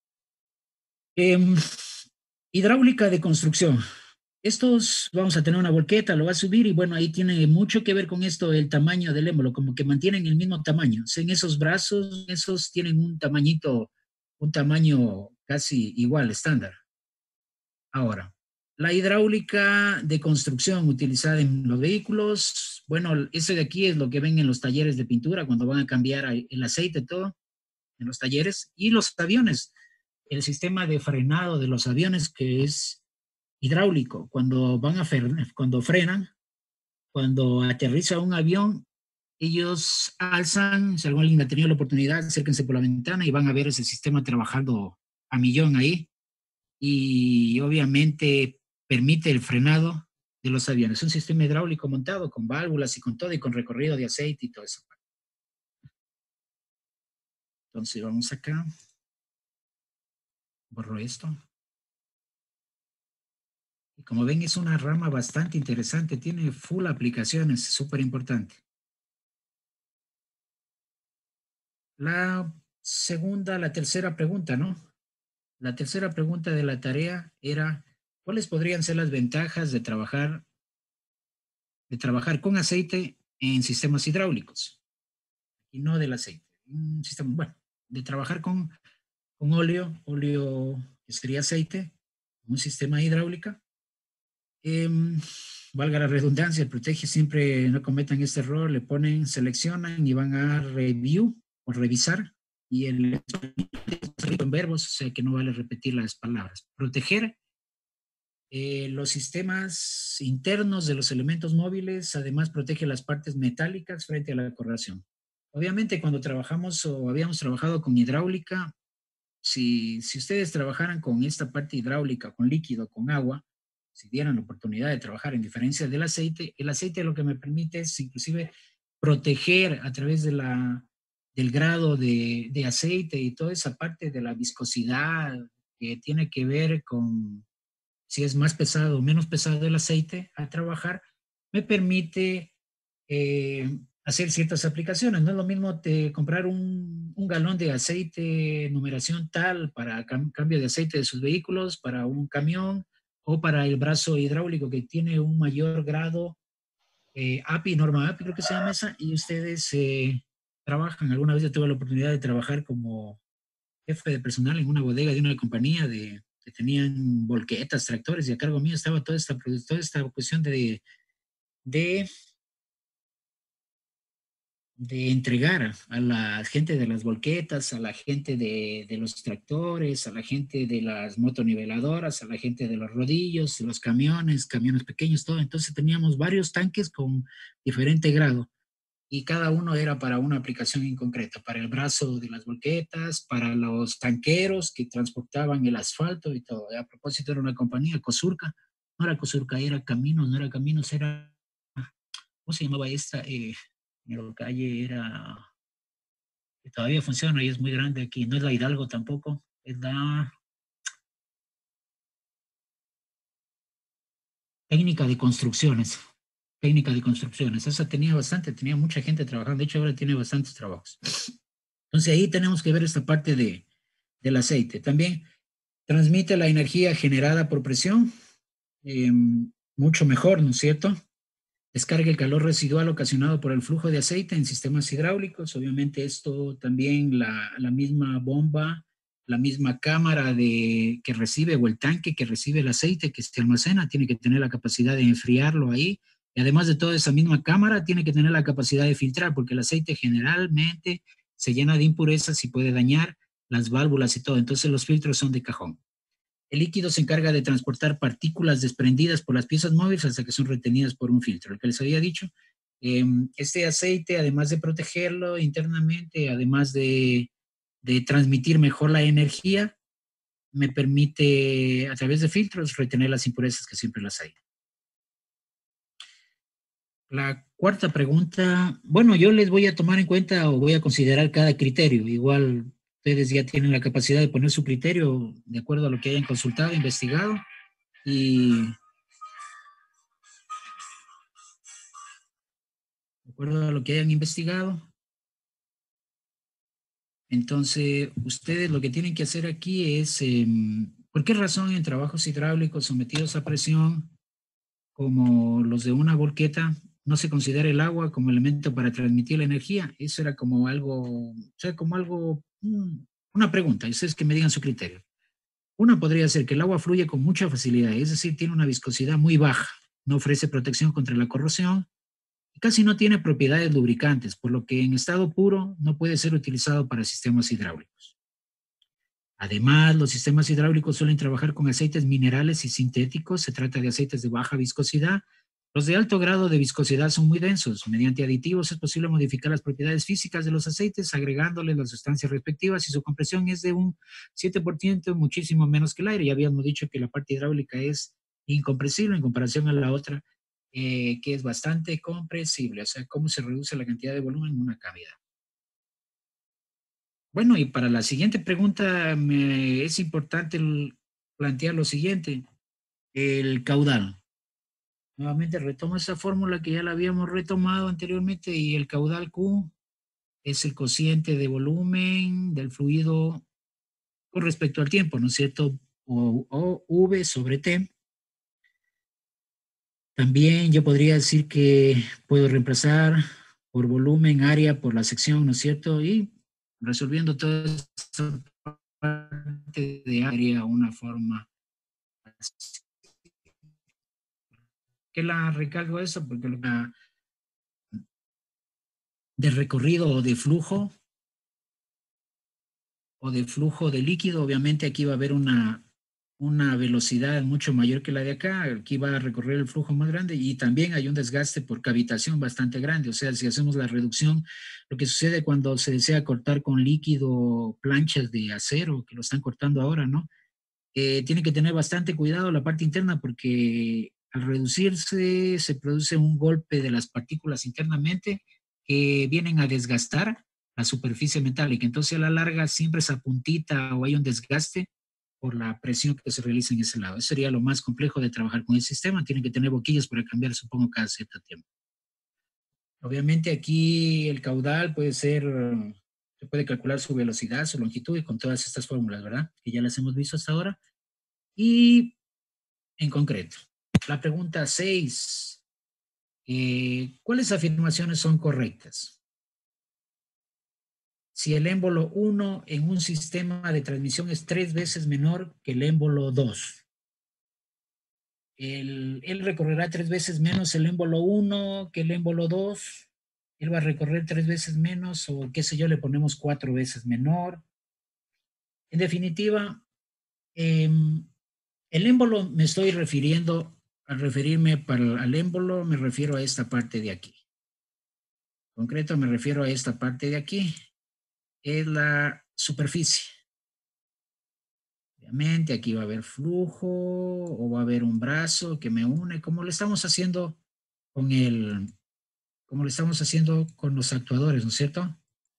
Eh, hidráulica de construcción. Estos, vamos a tener una volqueta, lo va a subir y bueno, ahí tiene mucho que ver con esto el tamaño del émbolo, como que mantienen el mismo tamaño. O sea, en esos brazos, esos tienen un tamañito, un tamaño casi igual, estándar. Ahora, la hidráulica de construcción utilizada en los vehículos, bueno, ese de aquí es lo que ven en los talleres de pintura cuando van a cambiar el aceite, todo, en los talleres, y los aviones, el sistema de frenado de los aviones que es hidráulico, cuando van a frenar, cuando frenan, cuando aterriza un avión, ellos alzan, si alguien ha tenido la oportunidad, acérquense por la ventana y van a ver ese sistema trabajando a millón ahí y obviamente permite el frenado de los aviones. Es un sistema hidráulico montado con válvulas y con todo y con recorrido de aceite y todo eso. Entonces vamos acá, borro esto. Y como ven es una rama bastante interesante, tiene full aplicaciones, súper importante. La segunda, la tercera pregunta, ¿no? La tercera pregunta de la tarea era, ¿cuáles podrían ser las ventajas de trabajar, de trabajar con aceite en sistemas hidráulicos? Y no del aceite. Un sistema, bueno, de trabajar con, con óleo, óleo que sería aceite, un sistema hidráulica. Eh, valga la redundancia, protege siempre, no cometan este error, le ponen, seleccionan y van a review o revisar y el en verbos, o sea que no vale repetir las palabras. Proteger eh, los sistemas internos de los elementos móviles, además protege las partes metálicas frente a la corrosión. Obviamente cuando trabajamos o habíamos trabajado con hidráulica, si, si ustedes trabajaran con esta parte hidráulica, con líquido, con agua, si dieran la oportunidad de trabajar en diferencia del aceite, el aceite lo que me permite es inclusive proteger a través de la, del grado de, de aceite y toda esa parte de la viscosidad que tiene que ver con si es más pesado o menos pesado el aceite al trabajar, me permite eh, hacer ciertas aplicaciones. No es lo mismo te comprar un, un galón de aceite numeración tal para cam cambio de aceite de sus vehículos, para un camión o para el brazo hidráulico que tiene un mayor grado eh, A P I, norma A P I creo que se llama esa, y ustedes eh, trabajan. Alguna vez yo tuve la oportunidad de trabajar como jefe de personal en una bodega de una compañía de, que tenían volquetas, tractores, y a cargo mío estaba toda esta, toda esta cuestión de, de de entregar a la gente de las volquetas, a la gente de, de, los tractores, a la gente de las motoniveladoras, a la gente de los rodillos, de los camiones, camiones pequeños, todo. Entonces teníamos varios tanques con diferente grado y cada uno era para una aplicación en concreto, para el brazo de las volquetas, para los tanqueros que transportaban el asfalto y todo. A propósito, era una compañía, Cosurca, no era Cosurca, era Caminos, no era Caminos, era, ¿cómo se llamaba esta? Eh, en la calle era, que todavía funciona y es muy grande aquí, no es la Hidalgo tampoco, es la técnica de construcciones, técnica de construcciones. Esa tenía bastante, tenía mucha gente trabajando. De hecho, ahora tiene bastantes trabajos. Entonces ahí tenemos que ver esta parte de, del aceite. También transmite la energía generada por presión, eh, mucho mejor, ¿no es cierto? Descarga el calor residual ocasionado por el flujo de aceite en sistemas hidráulicos. Obviamente esto también la, la misma bomba, la misma cámara de, que recibe o el tanque que recibe el aceite que se almacena, tiene que tener la capacidad de enfriarlo ahí. Y además de toda esa misma cámara, tiene que tener la capacidad de filtrar, porque el aceite generalmente se llena de impurezas y puede dañar las válvulas y todo. Entonces los filtros son de cajón. El líquido se encarga de transportar partículas desprendidas por las piezas móviles hasta que son retenidas por un filtro. Lo que les había dicho, eh, este aceite, además de protegerlo internamente, además de, de transmitir mejor la energía, me permite, a través de filtros, retener las impurezas que siempre las hay. La cuarta pregunta, bueno, yo les voy a tomar en cuenta o voy a considerar cada criterio. Igual ustedes ya tienen la capacidad de poner su criterio de acuerdo a lo que hayan consultado, investigado y de acuerdo a lo que hayan investigado. Entonces, ustedes lo que tienen que hacer aquí es, eh, ¿por qué razón en trabajos hidráulicos sometidos a presión, como los de una volqueta, no se considera el agua como elemento para transmitir la energía? Eso era como algo, o sea, como algo, mm, una pregunta, y ustedes que me digan su criterio. Una podría ser que el agua fluye con mucha facilidad, es decir, tiene una viscosidad muy baja, no ofrece protección contra la corrosión, casi no tiene propiedades lubricantes, por lo que en estado puro no puede ser utilizado para sistemas hidráulicos. Además, los sistemas hidráulicos suelen trabajar con aceites minerales y sintéticos. Se trata de aceites de baja viscosidad. Los de alto grado de viscosidad son muy densos. Mediante aditivos es posible modificar las propiedades físicas de los aceites agregándoles las sustancias respectivas y su compresión es de un siete por ciento, muchísimo menos que el aire. Ya habíamos dicho que la parte hidráulica es incompresible en comparación a la otra, eh, que es bastante compresible. O sea, cómo se reduce la cantidad de volumen en una cavidad. Bueno, y para la siguiente pregunta me, es importante el- plantear lo siguiente, el caudal. Nuevamente retomo esa fórmula que ya la habíamos retomado anteriormente y el caudal Q es el cociente de volumen del fluido con respecto al tiempo, ¿no es cierto? O, o V sobre T. También yo podría decir que puedo reemplazar por volumen, área, por la sección, ¿no es cierto? Y resolviendo toda esta parte de área, una forma. ¿Qué la recalco eso? Porque la de recorrido o de flujo o de flujo de líquido, obviamente aquí va a haber una, una velocidad mucho mayor que la de acá, aquí va a recorrer el flujo más grande y también hay un desgaste por cavitación bastante grande, o sea, si hacemos la reducción, lo que sucede cuando se desea cortar con líquido planchas de acero, que lo están cortando ahora, ¿no? Eh, tiene que tener bastante cuidado la parte interna porque al reducirse se produce un golpe de las partículas internamente que vienen a desgastar la superficie metálica. Entonces a la larga siempre esa puntita o hay un desgaste por la presión que se realiza en ese lado. Eso sería lo más complejo de trabajar con el sistema. Tienen que tener boquillas para cambiar, supongo, cada cierto tiempo. Obviamente aquí el caudal puede ser, se puede calcular su velocidad, su longitud y con todas estas fórmulas, ¿verdad? Que ya las hemos visto hasta ahora. Y en concreto, la pregunta seis, eh, ¿cuáles afirmaciones son correctas? Si el émbolo uno en un sistema de transmisión es tres veces menor que el émbolo dos, él, él recorrerá tres veces menos el émbolo uno que el émbolo dos, él va a recorrer tres veces menos o qué sé yo, le ponemos cuatro veces menor. En definitiva, eh, el émbolo me estoy refiriendo, al referirme para, al émbolo me refiero a esta parte de aquí. En concreto me refiero a esta parte de aquí, es la superficie. Obviamente aquí va a haber flujo o va a haber un brazo que me une, como lo estamos haciendo con el, como lo estamos haciendo con los actuadores, ¿no es cierto?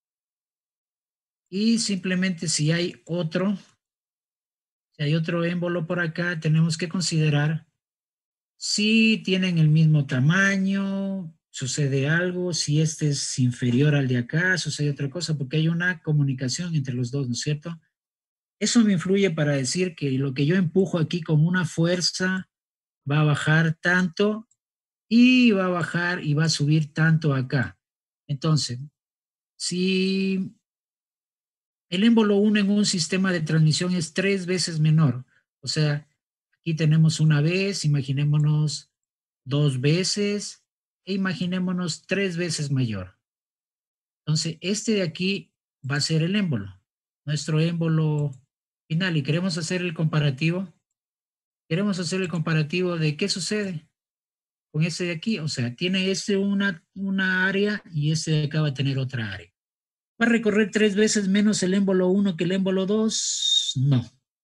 Y simplemente si hay otro, si hay otro émbolo por acá, tenemos que considerar Si tienen el mismo tamaño, sucede algo. Si este es inferior al de acá, sucede otra cosa, porque hay una comunicación entre los dos, ¿no es cierto? Eso me influye para decir que lo que yo empujo aquí con una fuerza va a bajar tanto y va a bajar y va a subir tanto acá. Entonces, si el émbolo uno en un sistema de transmisión es tres veces menor, o sea, aquí tenemos una vez, imaginémonos dos veces e imaginémonos tres veces mayor. Entonces, este de aquí va a ser el émbolo, nuestro émbolo final. Y queremos hacer el comparativo. Queremos hacer el comparativo de qué sucede con este de aquí. O sea, tiene este una, una área y este de acá va a tener otra área. ¿Va a recorrer tres veces menos el émbolo uno que el émbolo dos? No.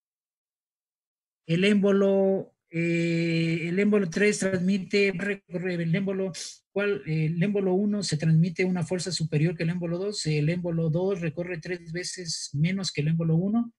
El émbolo, eh, el émbolo tres transmite, va a recorrer el émbolo, ¿cuál? El émbolo uno se transmite una fuerza superior que el émbolo dos. El émbolo dos recorre tres veces menos que el émbolo uno.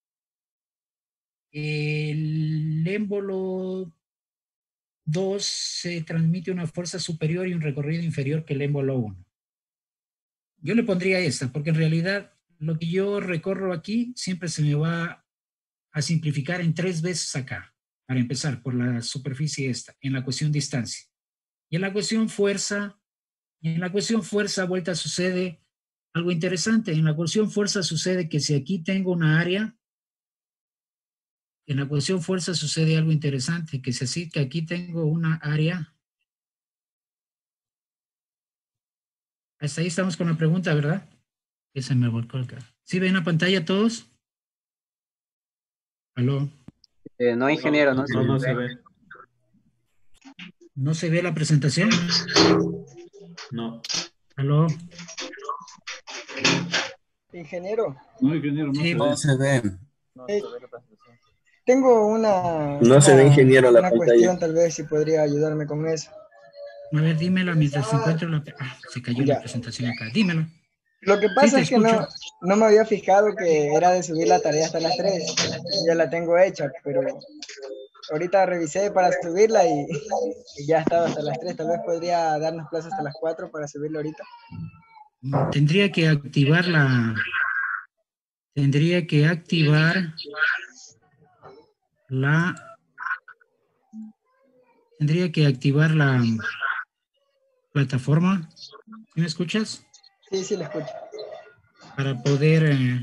El émbolo dos se transmite una fuerza superior y un recorrido inferior que el émbolo uno. Yo le pondría esta, porque en realidad lo que yo recorro aquí siempre se me va a simplificar en tres veces acá, para empezar, por la superficie esta, en la cuestión distancia. Y en la cuestión fuerza, en la cuestión fuerza, vuelta, sucede algo interesante. En la cuestión fuerza sucede que si aquí tengo una área, en la cuestión fuerza sucede algo interesante, que si así que aquí tengo una área. Hasta ahí estamos con la pregunta, ¿verdad? Que se me volcó acá. ¿Sí ven la pantalla todos? ¿Aló? Eh, no, ingeniero, no, No, no se ve. ¿No se ve la presentación? No. ¿Aló? Ingeniero, No, ingeniero, no Sí, se No ve. se ve. eh, tengo una, no se ve, una, ingeniero, la una pantalla. cuestión, tal vez si podría ayudarme con eso. a ver, dímela mientras encuentro la... Ah, se cayó la Ya. presentación acá. Dímelo. Lo que Sí, pasa te es que escucho. no, no me había fijado que era de subir la tarea hasta las tres. Ya la tengo hecha, pero ahorita revisé para subirla y, y ya estaba hasta las tres. Tal vez podría darnos plazo hasta las cuatro para subirla ahorita. Mm, Tendría que activar la... Tendría que activar la... Tendría que activar la plataforma. ¿Sí me escuchas? Sí, sí, la escucho. Para poder... eh,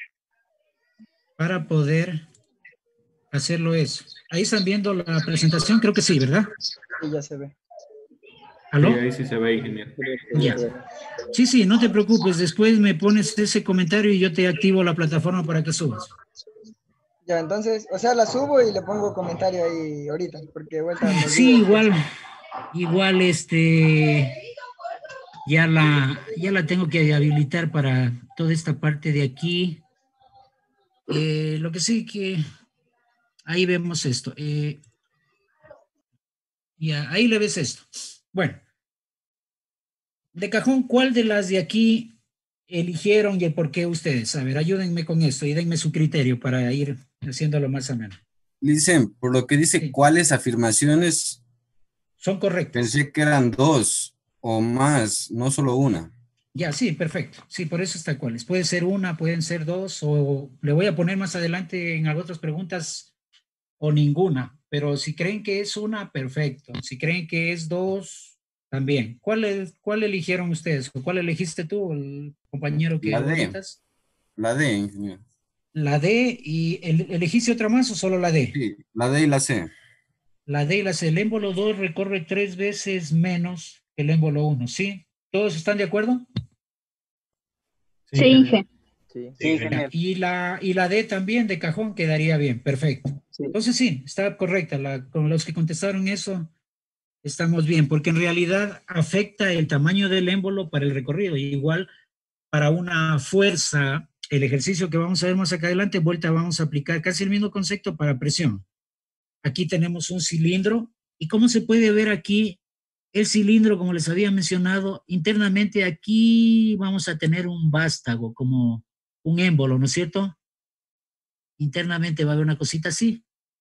para poder hacerlo eso. Ahí están viendo la presentación, creo que sí, ¿verdad? Sí, ya se ve. ¿Aló? Sí, ahí sí se ve, ingeniero. Ya. Sí, sí, no te preocupes. Después me pones ese comentario y yo te activo la plataforma para que subas. Ya, entonces, o sea, la subo y le pongo comentario ahí ahorita, porque de vuelta me olvido Sí, después. igual, igual este, ya la, ya la tengo que habilitar para toda esta parte de aquí. Eh, lo que sí que ahí vemos esto. Eh, ya, ahí le ves esto. Bueno, de cajón, ¿cuál de las de aquí eligieron y el por qué ustedes? A ver, ayúdenme con esto y denme su criterio para ir haciéndolo más ameno. Dicen, por lo que dice, Sí. ¿cuáles afirmaciones? Son correctas. Pensé que eran dos o más, no solo una. Ya, sí, perfecto. Sí, por eso está cuáles. Puede ser una, pueden ser dos, o le voy a poner más adelante en otras preguntas o ninguna. Pero si creen que es una, perfecto. Si creen que es dos, también. ¿Cuál, es, cuál eligieron ustedes? ¿O cuál elegiste tú, el compañero que La D, auditas? la D, ingeniero. La D, ¿y el, elegiste otra más o solo la D? Sí, la D y la C. La D y la C. El émbolo dos recorre tres veces menos que el émbolo uno, ¿sí? ¿Todos están de acuerdo? Sí, Sí, ingeniero. Inge. Sí, Sí, Ya, y, la, y la D también de cajón quedaría bien, perfecto. sí. Entonces sí, está correcta. La, con los que contestaron eso, estamos bien, porque en realidad afecta el tamaño del émbolo para el recorrido. Y igual para una fuerza, el ejercicio que vamos a ver más acá adelante, vuelta vamos a aplicar casi el mismo concepto para presión. Aquí tenemos un cilindro y como se puede ver aquí, el cilindro, como les había mencionado, internamente aquí vamos a tener un vástago, como un émbolo, ¿no es cierto? Internamente va a haber una cosita así.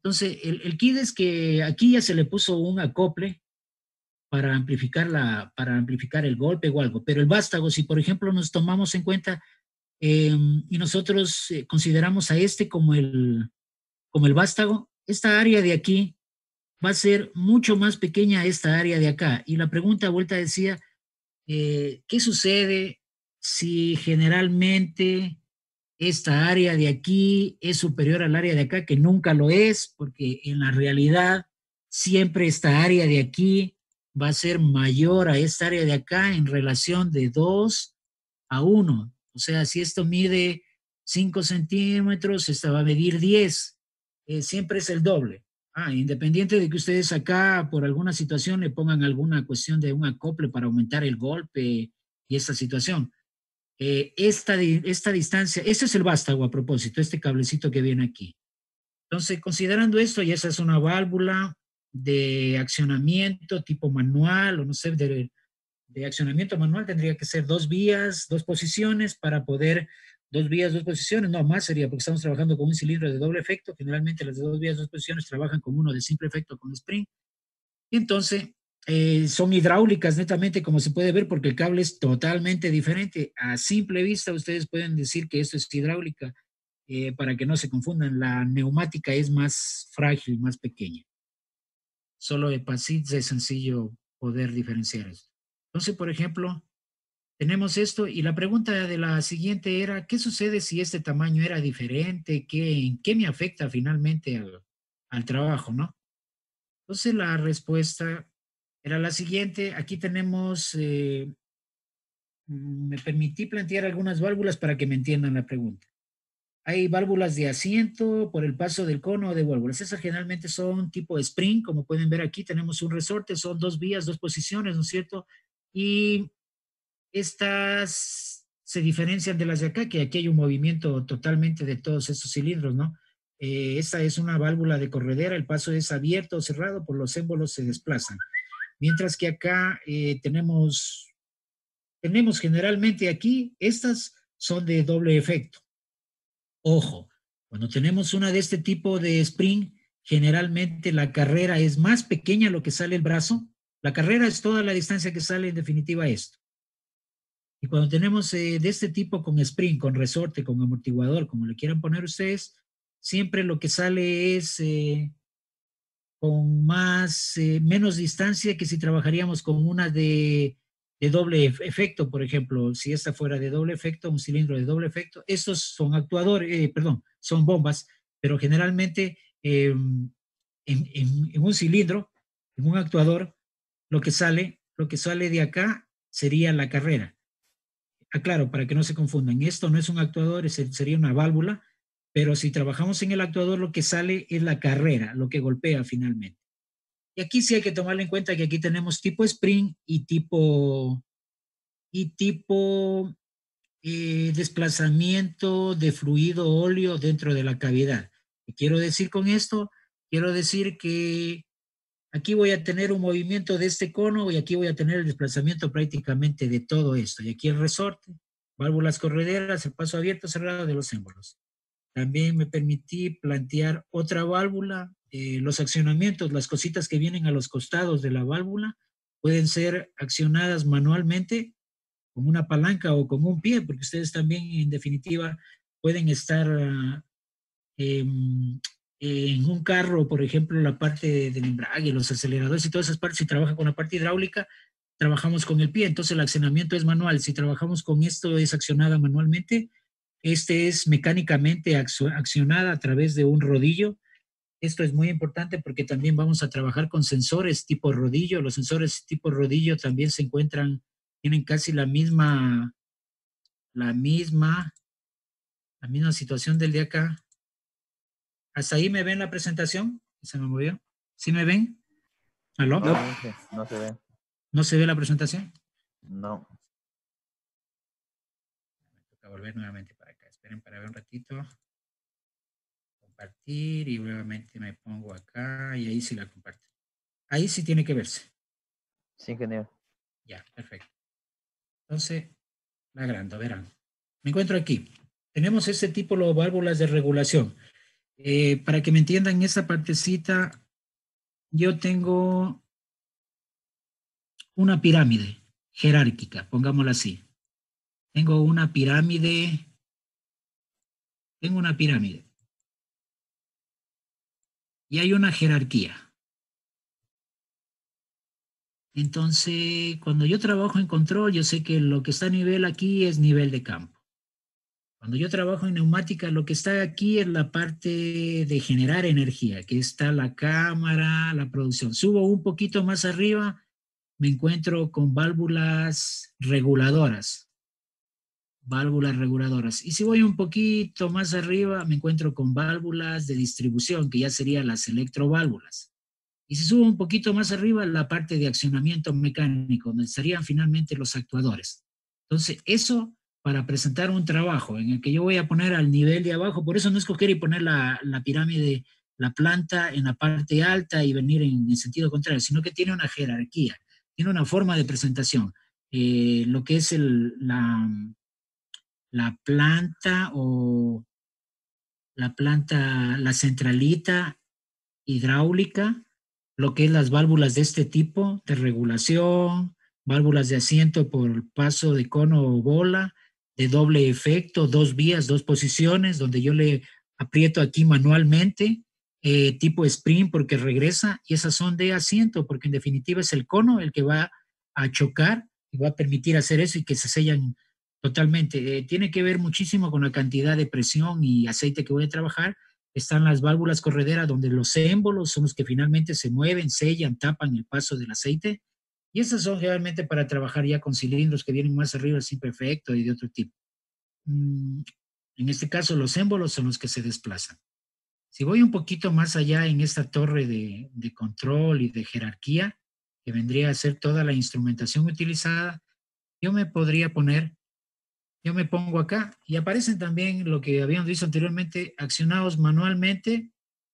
Entonces, el, el kit es que aquí ya se le puso un acople para amplificar, la, para amplificar el golpe o algo, pero el vástago, si por ejemplo nos tomamos en cuenta eh, y nosotros eh, consideramos a este como el, como el vástago, esta área de aquí va a ser mucho más pequeña a esta área de acá. Y la pregunta a vuelta decía, eh, ¿qué sucede si generalmente esta área de aquí es superior al área de acá, que nunca lo es, porque en la realidad siempre esta área de aquí va a ser mayor a esta área de acá en relación de dos a uno. O sea, si esto mide cinco centímetros, esta va a medir diez. Eh, siempre es el doble. Ah, independiente de que ustedes acá por alguna situación le pongan alguna cuestión de un acople para aumentar el golpe y esta situación. Eh, esta, esta distancia, este es el vástago a propósito, este cablecito que viene aquí. Entonces, considerando esto, ya esa es una válvula de accionamiento tipo manual, o no sé, de, de accionamiento manual tendría que ser dos vías, dos posiciones para poder, dos vías, dos posiciones, no más sería porque estamos trabajando con un cilindro de doble efecto, generalmente las de dos vías, dos posiciones trabajan con uno de simple efecto con spring, y entonces eh, son hidráulicas netamente, como se puede ver, porque el cable es totalmente diferente. A simple vista, ustedes pueden decir que esto es hidráulica, eh, para que no se confundan. La neumática es más frágil, más pequeña. Solo de PASIT es sencillo poder diferenciar eso. Entonces, por ejemplo, tenemos esto y la pregunta de la siguiente era, ¿qué sucede si este tamaño era diferente? ¿Qué, ¿En qué me afecta finalmente al, al trabajo, no? Entonces, la respuesta era la siguiente. Aquí tenemos, eh, me permití plantear algunas válvulas para que me entiendan la pregunta. Hay válvulas de asiento por el paso del cono de válvulas. Esas generalmente son tipo spring, como pueden ver aquí tenemos un resorte, son dos vías, dos posiciones, ¿no es cierto? Y estas se diferencian de las de acá, que aquí hay un movimiento totalmente de todos estos cilindros, ¿no? Eh, esta es una válvula de corredera, el paso es abierto o cerrado, por los émbolos se desplazan. Mientras que acá eh, tenemos, tenemos generalmente aquí, estas son de doble efecto. Ojo, cuando tenemos una de este tipo de spring, generalmente la carrera es más pequeña lo que sale el brazo. La carrera es toda la distancia que sale en definitiva esto. Y cuando tenemos eh, de este tipo con spring, con resorte, con amortiguador, como le quieran poner ustedes, siempre lo que sale es eh, con más, eh, menos distancia que si trabajaríamos con una de, de doble efecto, por ejemplo, si esta fuera de doble efecto, un cilindro de doble efecto, estos son actuadores, eh, perdón, son bombas, pero generalmente eh, en, en, en un cilindro, en un actuador, lo que sale, lo que sale de acá sería la carrera. Aclaro, para que no se confundan, esto no es un actuador, es, sería una válvula, pero si trabajamos en el actuador, lo que sale es la carrera, lo que golpea finalmente. Y aquí sí hay que tomarle en cuenta que aquí tenemos tipo spring y tipo, y tipo eh, desplazamiento de fluido óleo dentro de la cavidad. ¿Qué quiero decir con esto? Quiero decir que aquí voy a tener un movimiento de este cono y aquí voy a tener el desplazamiento prácticamente de todo esto. Y aquí el resorte, válvulas correderas, el paso abierto, cerrado de los émbolos. También me permití plantear otra válvula. Eh, los accionamientos, las cositas que vienen a los costados de la válvula, pueden ser accionadas manualmente con una palanca o con un pie, porque ustedes también, en definitiva, pueden estar uh, eh, en un carro, por ejemplo, la parte del embrague, los aceleradores y todas esas partes, si trabajan con la parte hidráulica, trabajamos con el pie, entonces el accionamiento es manual. Si trabajamos con esto, es accionada manualmente. Este es mecánicamente accionada a través de un rodillo. Esto es muy importante porque también vamos a trabajar con sensores tipo rodillo. Los sensores tipo rodillo también se encuentran, tienen casi la misma, la misma, la misma situación del de acá. ¿Hasta ahí me ven la presentación? ¿Se me movió? ¿Sí me ven? ¿Aló? No, no se ve. ¿No se ve la presentación? No. Me toca volver nuevamente para acá. Esperen para ver un ratito. Compartir y nuevamente me pongo acá y ahí sí la comparto. Ahí sí tiene que verse. Sí, ingeniero. Ya, perfecto. Entonces, la agrando, verán. Me encuentro aquí. Tenemos este tipo de válvulas de regulación. Eh, para que me entiendan esa partecita, yo tengo una pirámide jerárquica, pongámosla así. Tengo una pirámide, tengo una pirámide. Y hay una jerarquía. Entonces, cuando yo trabajo en control, yo sé que lo que está a nivel aquí es nivel de campo. Cuando yo trabajo en neumática, lo que está aquí es la parte de generar energía, que está la cámara, la producción. Subo un poquito más arriba, me encuentro con válvulas reguladoras. Válvulas reguladoras. Y si voy un poquito más arriba, me encuentro con válvulas de distribución, que ya serían las electroválvulas. Y si subo un poquito más arriba, la parte de accionamiento mecánico, donde estarían finalmente los actuadores. Entonces, eso para presentar un trabajo en el que yo voy a poner al nivel de abajo, por eso no escoger y poner la, la pirámide, la planta en la parte alta y venir en el sentido contrario, sino que tiene una jerarquía, tiene una forma de presentación. Eh, lo que es el, la, la planta o la planta, la centralita hidráulica, lo que es las válvulas de este tipo de regulación, válvulas de asiento por paso de cono o bola, de doble efecto, dos vías, dos posiciones, donde yo le aprieto aquí manualmente, eh, tipo sprint porque regresa, y esas son de asiento, porque en definitiva es el cono el que va a chocar y va a permitir hacer eso y que se sellan totalmente. Eh, tiene que ver muchísimo con la cantidad de presión y aceite que voy a trabajar. Están las válvulas correderas donde los émbolos son los que finalmente se mueven, sellan, tapan el paso del aceite. Y esas son generalmente para trabajar ya con cilindros que vienen más arriba sin perfecto y de otro tipo. Mm, en este caso, los émbolos son los que se desplazan. Si voy un poquito más allá en esta torre de, de control y de jerarquía, que vendría a ser toda la instrumentación utilizada, yo me podría poner, yo me pongo acá y aparecen también lo que habíamos visto anteriormente, accionados manualmente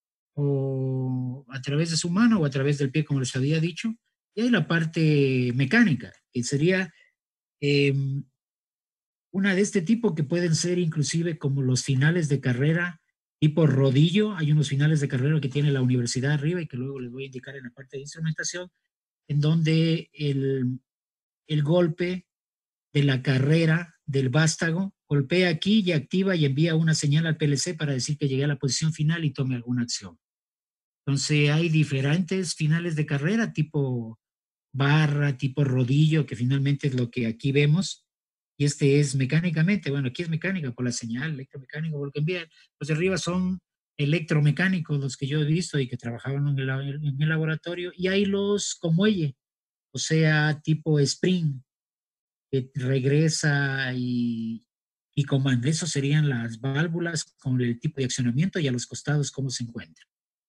o a través de su mano o a través del pie, como les había dicho. Y hay la parte mecánica, que sería eh, una de este tipo que pueden ser inclusive como los finales de carrera, tipo rodillo. Hay unos finales de carrera que tiene la universidad arriba y que luego les voy a indicar en la parte de instrumentación, en donde el, el golpe de la carrera del vástago golpea aquí y activa y envía una señal al P L C para decir que llegué a la posición final y tome alguna acción. Entonces hay diferentes finales de carrera, tipo barra, tipo rodillo, que finalmente es lo que aquí vemos. Y este es mecánicamente, bueno, aquí es mecánica por la señal, electromecánico, porque envía, los de arriba son electromecánicos, los que yo he visto y que trabajaban en el, en el laboratorio. Y hay los con muelle, o sea, tipo spring, que regresa y, y comanda. Eso serían las válvulas con el tipo de accionamiento y a los costados cómo se encuentran.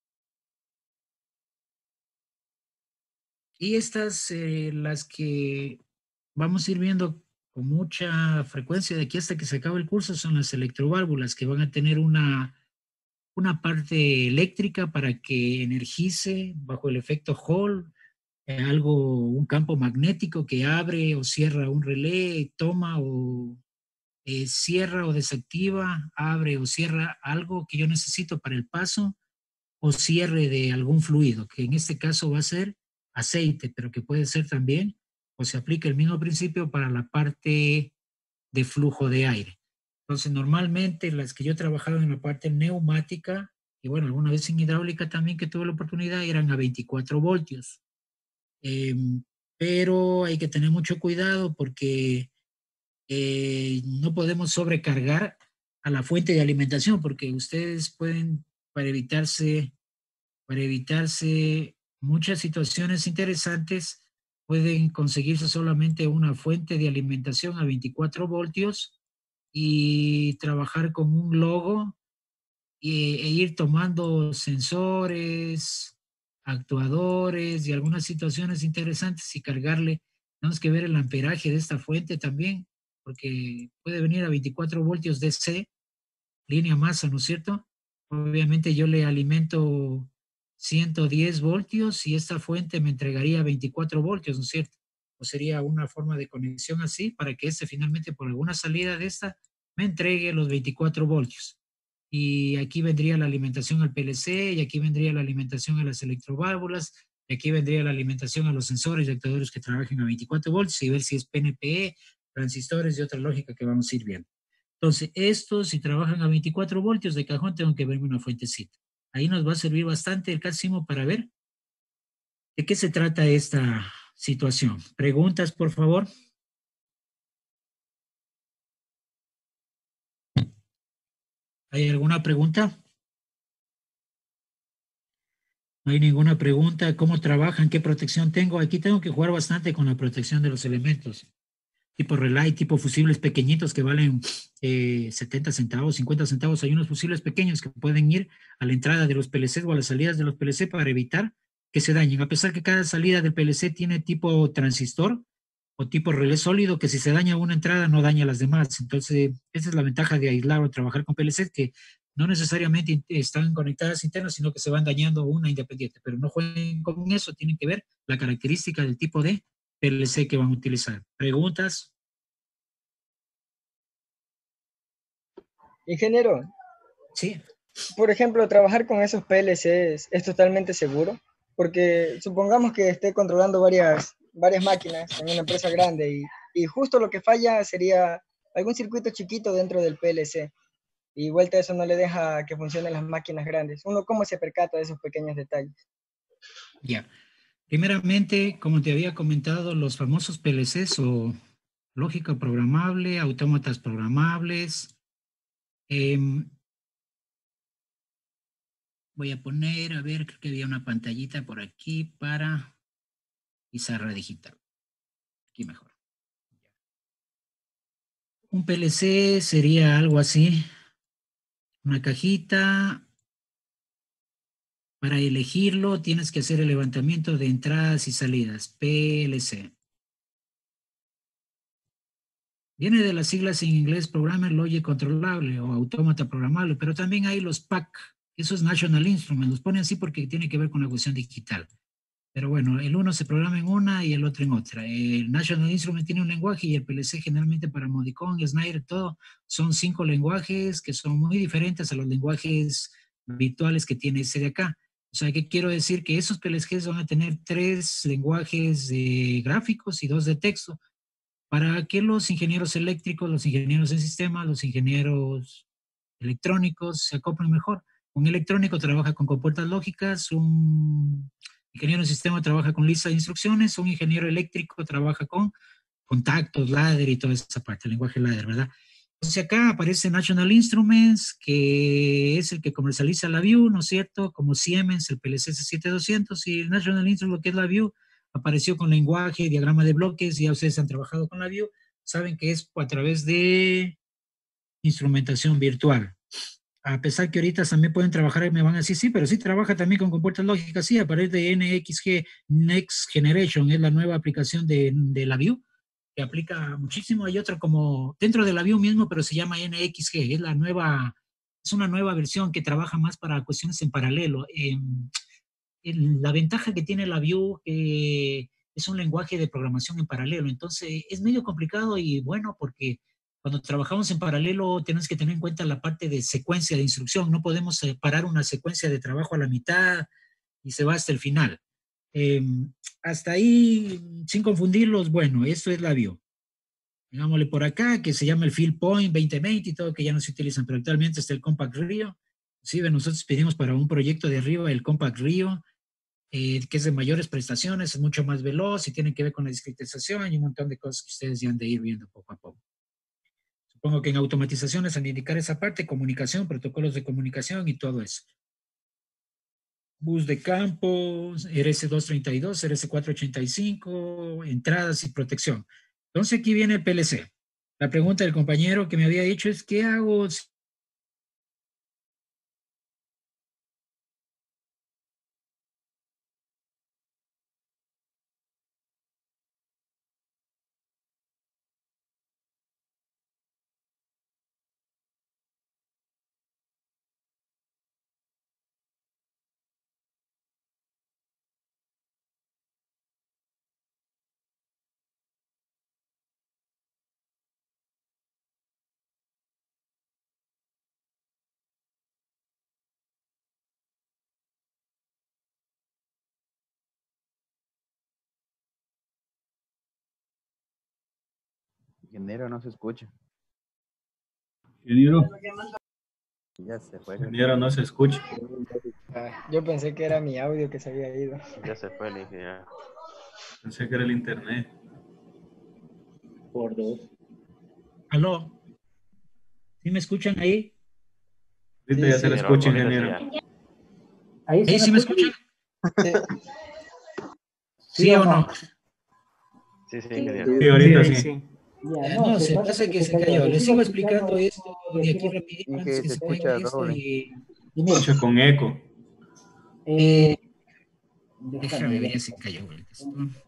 Y estas, eh, las que vamos a ir viendo con mucha frecuencia de aquí hasta que se acabe el curso, son las electroválvulas, que van a tener una, una parte eléctrica para que energice bajo el efecto Hall, eh, algo, un campo magnético que abre o cierra un relé, toma o eh, cierra o desactiva, abre o cierra algo que yo necesito para el paso o cierre de algún fluido, que en este caso va a ser aceite, pero que puede ser también, o se aplica el mismo principio para la parte de flujo de aire. Entonces, normalmente las que yo he trabajado en la parte neumática, y bueno, alguna vez en hidráulica también que tuve la oportunidad, eran a veinticuatro voltios. Eh, pero hay que tener mucho cuidado porque eh, no podemos sobrecargar a la fuente de alimentación, porque ustedes pueden, para evitarse para evitarse muchas situaciones interesantes, pueden conseguirse solamente una fuente de alimentación a veinticuatro voltios y trabajar con un logo y, e ir tomando sensores, actuadores y algunas situaciones interesantes y cargarle. Tenemos que ver el amperaje de esta fuente también, porque puede venir a veinticuatro voltios D C, línea masa, ¿no es cierto? Obviamente yo le alimento ciento diez voltios y esta fuente me entregaría veinticuatro voltios, ¿no es cierto? O sería una forma de conexión así para que este finalmente por alguna salida de esta me entregue los veinticuatro voltios. y aquí vendría la alimentación al P L C, y aquí vendría la alimentación a las electroválvulas, y aquí vendría la alimentación a los sensores y actuadores que trabajen a veinticuatro voltios y ver si es P N P E, transistores y otra lógica que vamos a ir viendo. Entonces, estos si trabajan a veinticuatro voltios de cajón tengo que verme una fuentecita. Ahí nos va a servir bastante el Casimo para ver de qué se trata esta situación. ¿Preguntas, por favor? ¿Hay alguna pregunta? No hay ninguna pregunta. ¿Cómo trabajan? ¿Qué protección tengo? Aquí tengo que jugar bastante con la protección de los elementos. Tipo relay, tipo fusibles pequeñitos que valen eh, setenta centavos, cincuenta centavos. Hay unos fusibles pequeños que pueden ir a la entrada de los P L Cs o a las salidas de los P L C para evitar que se dañen. A pesar que cada salida del P L C tiene tipo transistor o tipo relé sólido, que si se daña una entrada no daña las demás. Entonces, esa es la ventaja de aislar o trabajar con P L C, que no necesariamente están conectadas internas, sino que se van dañando una independiente. Pero no jueguen con eso, tienen que ver la característica del tipo de P L C que van a utilizar. ¿Preguntas? Ingeniero, Sí. por ejemplo, trabajar con esos P L Cs es totalmente seguro, porque supongamos que esté controlando varias, varias máquinas en una empresa grande y, y justo lo que falla sería algún circuito chiquito dentro del P L C. Y vuelta a eso no le deja que funcionen las máquinas grandes. ¿Uno cómo se percata de esos pequeños detalles? Ya. Primeramente, como te había comentado, los famosos P L Cs o lógica programable, autómatas programables. Eh, voy a poner, a ver, creo que había una pantallita por aquí para pizarra digital. Aquí mejor. Un P L C sería algo así. Una cajita. Para elegirlo tienes que hacer el levantamiento de entradas y salidas. P L C. Viene de las siglas en inglés Programmer Logic Controllable o autómata programable, pero también hay los P A C. Eso es National Instrument. Los pone así porque tiene que ver con la cuestión digital. Pero bueno, el uno se programa en una y el otro en otra. El National Instrument tiene un lenguaje y el P L C generalmente para Modicon, Schneider, todo, son cinco lenguajes que son muy diferentes a los lenguajes virtuales que tiene ese de acá. O sea, ¿qué quiero decir? Que esos P L Cs van a tener tres lenguajes de gráficos y dos de texto para que los ingenieros eléctricos, los ingenieros en sistemas, los ingenieros electrónicos se acoplen mejor. Un electrónico trabaja con compuertas lógicas, un ingeniero en sistema trabaja con lista de instrucciones, un ingeniero eléctrico trabaja con contactos, ladder y toda esa parte, el lenguaje ladder, ¿verdad? Entonces acá aparece National Instruments, que es el que comercializa la View, ¿no es cierto? Como Siemens, el P L C siete mil doscientos, y el National Instruments, lo que es la View, apareció con lenguaje, diagrama de bloques, ya ustedes han trabajado con la View, saben que es a través de instrumentación virtual. A pesar que ahorita también pueden trabajar, me van a decir, sí, pero sí trabaja también con compuertas lógicas, sí, a partir de N X G Next Generation, es la nueva aplicación de, de la View, que aplica muchísimo. Hay otra como dentro de la View mismo, pero se llama N X G, es la nueva, es una nueva versión que trabaja más para cuestiones en paralelo. Eh, la ventaja que tiene la View eh, es un lenguaje de programación en paralelo, entonces es medio complicado y bueno porque cuando trabajamos en paralelo tenemos que tener en cuenta la parte de secuencia de instrucción, no podemos parar una secuencia de trabajo a la mitad y se va hasta el final. Eh, hasta ahí, sin confundirlos, bueno, esto es la View. Digámosle por acá, que se llama el Field Point veinte veinte y todo, que ya no se utilizan, pero actualmente está el Compact Rio. Sí, nosotros pedimos para un proyecto de arriba el Compact Rio, eh, que es de mayores prestaciones, es mucho más veloz y tiene que ver con la discretización y un montón de cosas que ustedes ya han de ir viendo poco a poco. Supongo que en automatizaciones han de indicar esa parte, comunicación, protocolos de comunicación y todo eso. Bus de campo, R S doscientos treinta y dos, R S cuatrocientos ochenta y cinco, entradas y protección. Entonces aquí viene el P L C. La pregunta del compañero que me había dicho es, ¿qué hago si Ingeniero, no se escucha. Ingeniero, Ya se fue. ingeniero, no se escucha. Ah, yo pensé que era mi audio que se había ido. Ya se fue el ingeniero. Pensé que era el internet. Por dos. ¿Aló? ¿Sí me escuchan ahí? Ahorita Sí, ya sí, se le Ingeniero, escucha, ahorita sí ingeniero. ya. Ahí ¿Ahí sí me escuchan? Sí, ¿Sí o no? Sí, sí, ingeniero. Sí, ahorita Sí, sí. sí. Ya, No, se pasa que se cayó. Les sigo explicando esto de aquí rapidito antes Inge, que se se caiga escucha esto doble. y Y mira, Escucha con eco. eh, déjame ver si cayó. esto.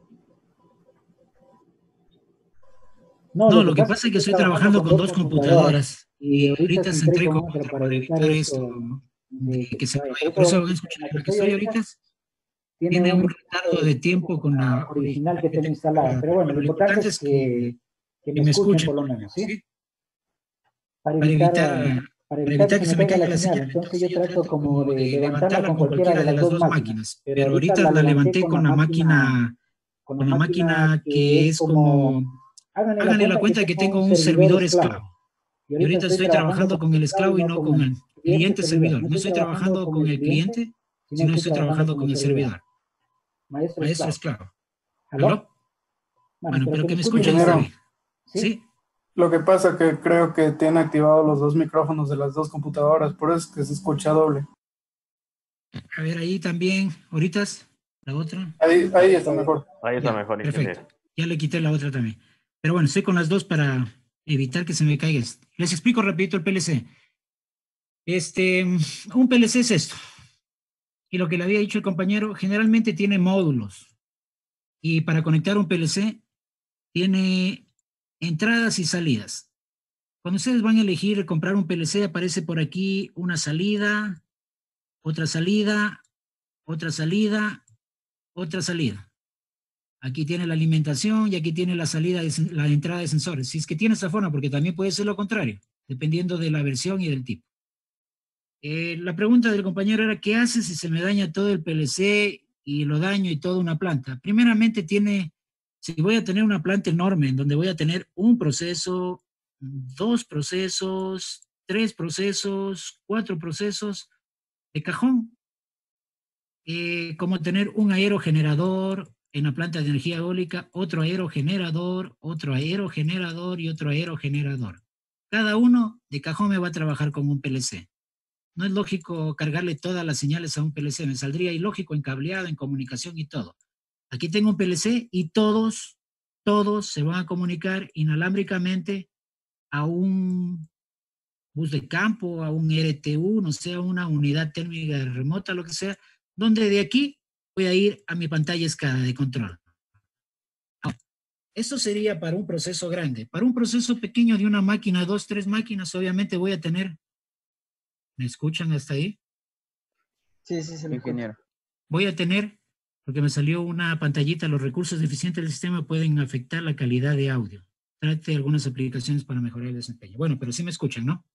No, No, lo que pasa es que estoy trabajando con dos computadoras y ahorita se entré con otra para evitar esto de que se vaya. Por eso van a escuchar en la que estoy ahorita. Tiene un retardo de tiempo con la original que tengo instalada. Pero bueno, lo importante es que, que me escuchen por lo menos, ¿sí? Para evitar, para evitar que se me caiga la señal. Entonces yo trato como de levantarla con cualquiera de las dos máquinas. Pero ahorita la levanté con la máquina, con la máquina que es como, háganle la cuenta de que tengo un servidor esclavo. Y ahorita estoy trabajando con el esclavo y no con el cliente servidor. No estoy trabajando con el cliente, sino estoy trabajando con el servidor. Maestro esclavo. ¿Aló? Bueno, pero que me escuchen está bien. ¿Sí? Lo que pasa es que creo que tiene activados los dos micrófonos de las dos computadoras, por eso es que se escucha doble. A ver, ahí también, ahorita, la otra. Ahí, ahí está mejor. Ahí está Ya, mejor, ingeniero. perfecto. Ya le quité la otra también. Pero bueno, estoy con las dos para evitar que se me caiga esto. Les explico rapidito el P L C. Este, un P L C es esto. Y lo que le había dicho el compañero, generalmente tiene módulos. Y para conectar un P L C, tiene entradas y salidas. Cuando ustedes van a elegir comprar un P L C, aparece por aquí una salida, otra salida, otra salida, otra salida. Aquí tiene la alimentación y aquí tiene la salida, de, la entrada de sensores. Si es que tiene esa forma, porque también puede ser lo contrario, dependiendo de la versión y del tipo. Eh, la pregunta del compañero era, ¿qué hace si se me daña todo el P L C y lo daño y toda una planta? Primeramente tiene, si voy a tener una planta enorme en donde voy a tener un proceso, dos procesos, tres procesos, cuatro procesos de cajón, eh, como tener un aerogenerador en la planta de energía eólica, otro aerogenerador, otro aerogenerador y otro aerogenerador. Cada uno de cajón me va a trabajar con un P L C. No es lógico cargarle todas las señales a un P L C, me saldría ilógico en cableado, en comunicación y todo. Aquí tengo un P L C y todos, todos se van a comunicar inalámbricamente a un bus de campo, a un R T U, no sé, a una unidad térmica remota, lo que sea, donde de aquí voy a ir a mi pantalla escala de control. Eso sería para un proceso grande. Para un proceso pequeño de una máquina, dos, tres máquinas, obviamente voy a tener... ¿Me escuchan hasta ahí? sí, sí, se lo escucho. Ingeniero. Voy a tener, porque me salió una pantallita, los recursos deficientes del sistema pueden afectar la calidad de audio. Trate algunas aplicaciones para mejorar el desempeño. Bueno, pero sí me escuchan, ¿no?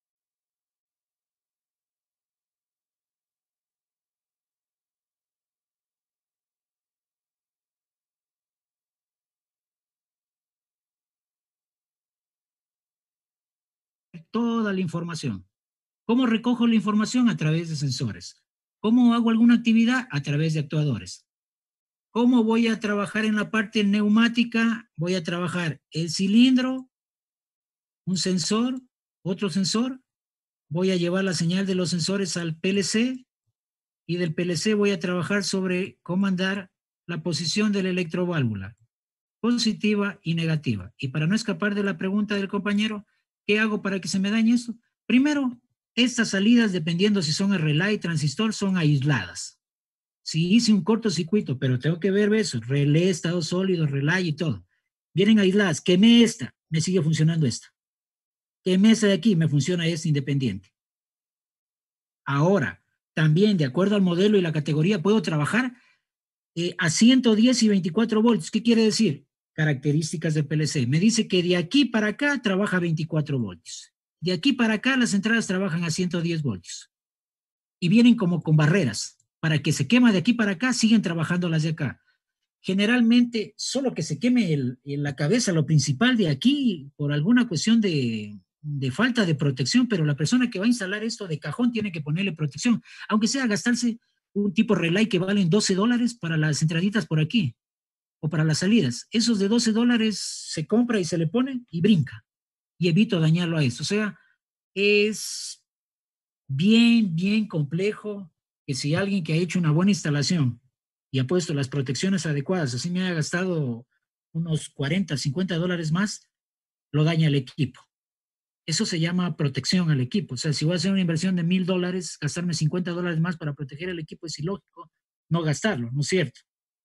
Toda la información. ¿Cómo recojo la información? A través de sensores. ¿Cómo hago alguna actividad? A través de actuadores. ¿Cómo voy a trabajar en la parte neumática? Voy a trabajar el cilindro, un sensor, otro sensor. Voy a llevar la señal de los sensores al P L C y del P L C voy a trabajar sobre comandar la posición de la electroválvula, positiva y negativa. Y para no escapar de la pregunta del compañero, ¿qué hago para que se me dañe esto? Primero, estas salidas, dependiendo si son el relay y transistor, son aisladas. Si hice un cortocircuito, pero tengo que ver eso, relé, estado sólido, relay y todo. Vienen aisladas, quemé esta, me sigue funcionando esta. Quemé esta de aquí, me funciona esta independiente. Ahora, también de acuerdo al modelo y la categoría, puedo trabajar eh, a ciento diez y veinticuatro voltios. ¿Qué quiere decir? Características del P L C. Me dice que de aquí para acá trabaja veinticuatro voltios. De aquí para acá las entradas trabajan a ciento diez voltios. Y vienen como con barreras. Para que se quema de aquí para acá, siguen trabajando las de acá. generalmente, solo que se queme el, en la cabeza lo principal de aquí por alguna cuestión de, de falta de protección, pero la persona que va a instalar esto de cajón tiene que ponerle protección, aunque sea gastarse un tipo relay que valen doce dólares para las entraditas por aquí, o para las salidas. Esos de doce dólares se compra y se le pone y brinca, y evito dañarlo a eso. O sea, es bien, bien complejo que si alguien que ha hecho una buena instalación y ha puesto las protecciones adecuadas, así me haya gastado unos cuarenta, cincuenta dólares más, lo daña el equipo. Eso se llama protección al equipo. O sea, si voy a hacer una inversión de mil dólares, gastarme cincuenta dólares más para proteger el equipo es ilógico no gastarlo, ¿no es cierto?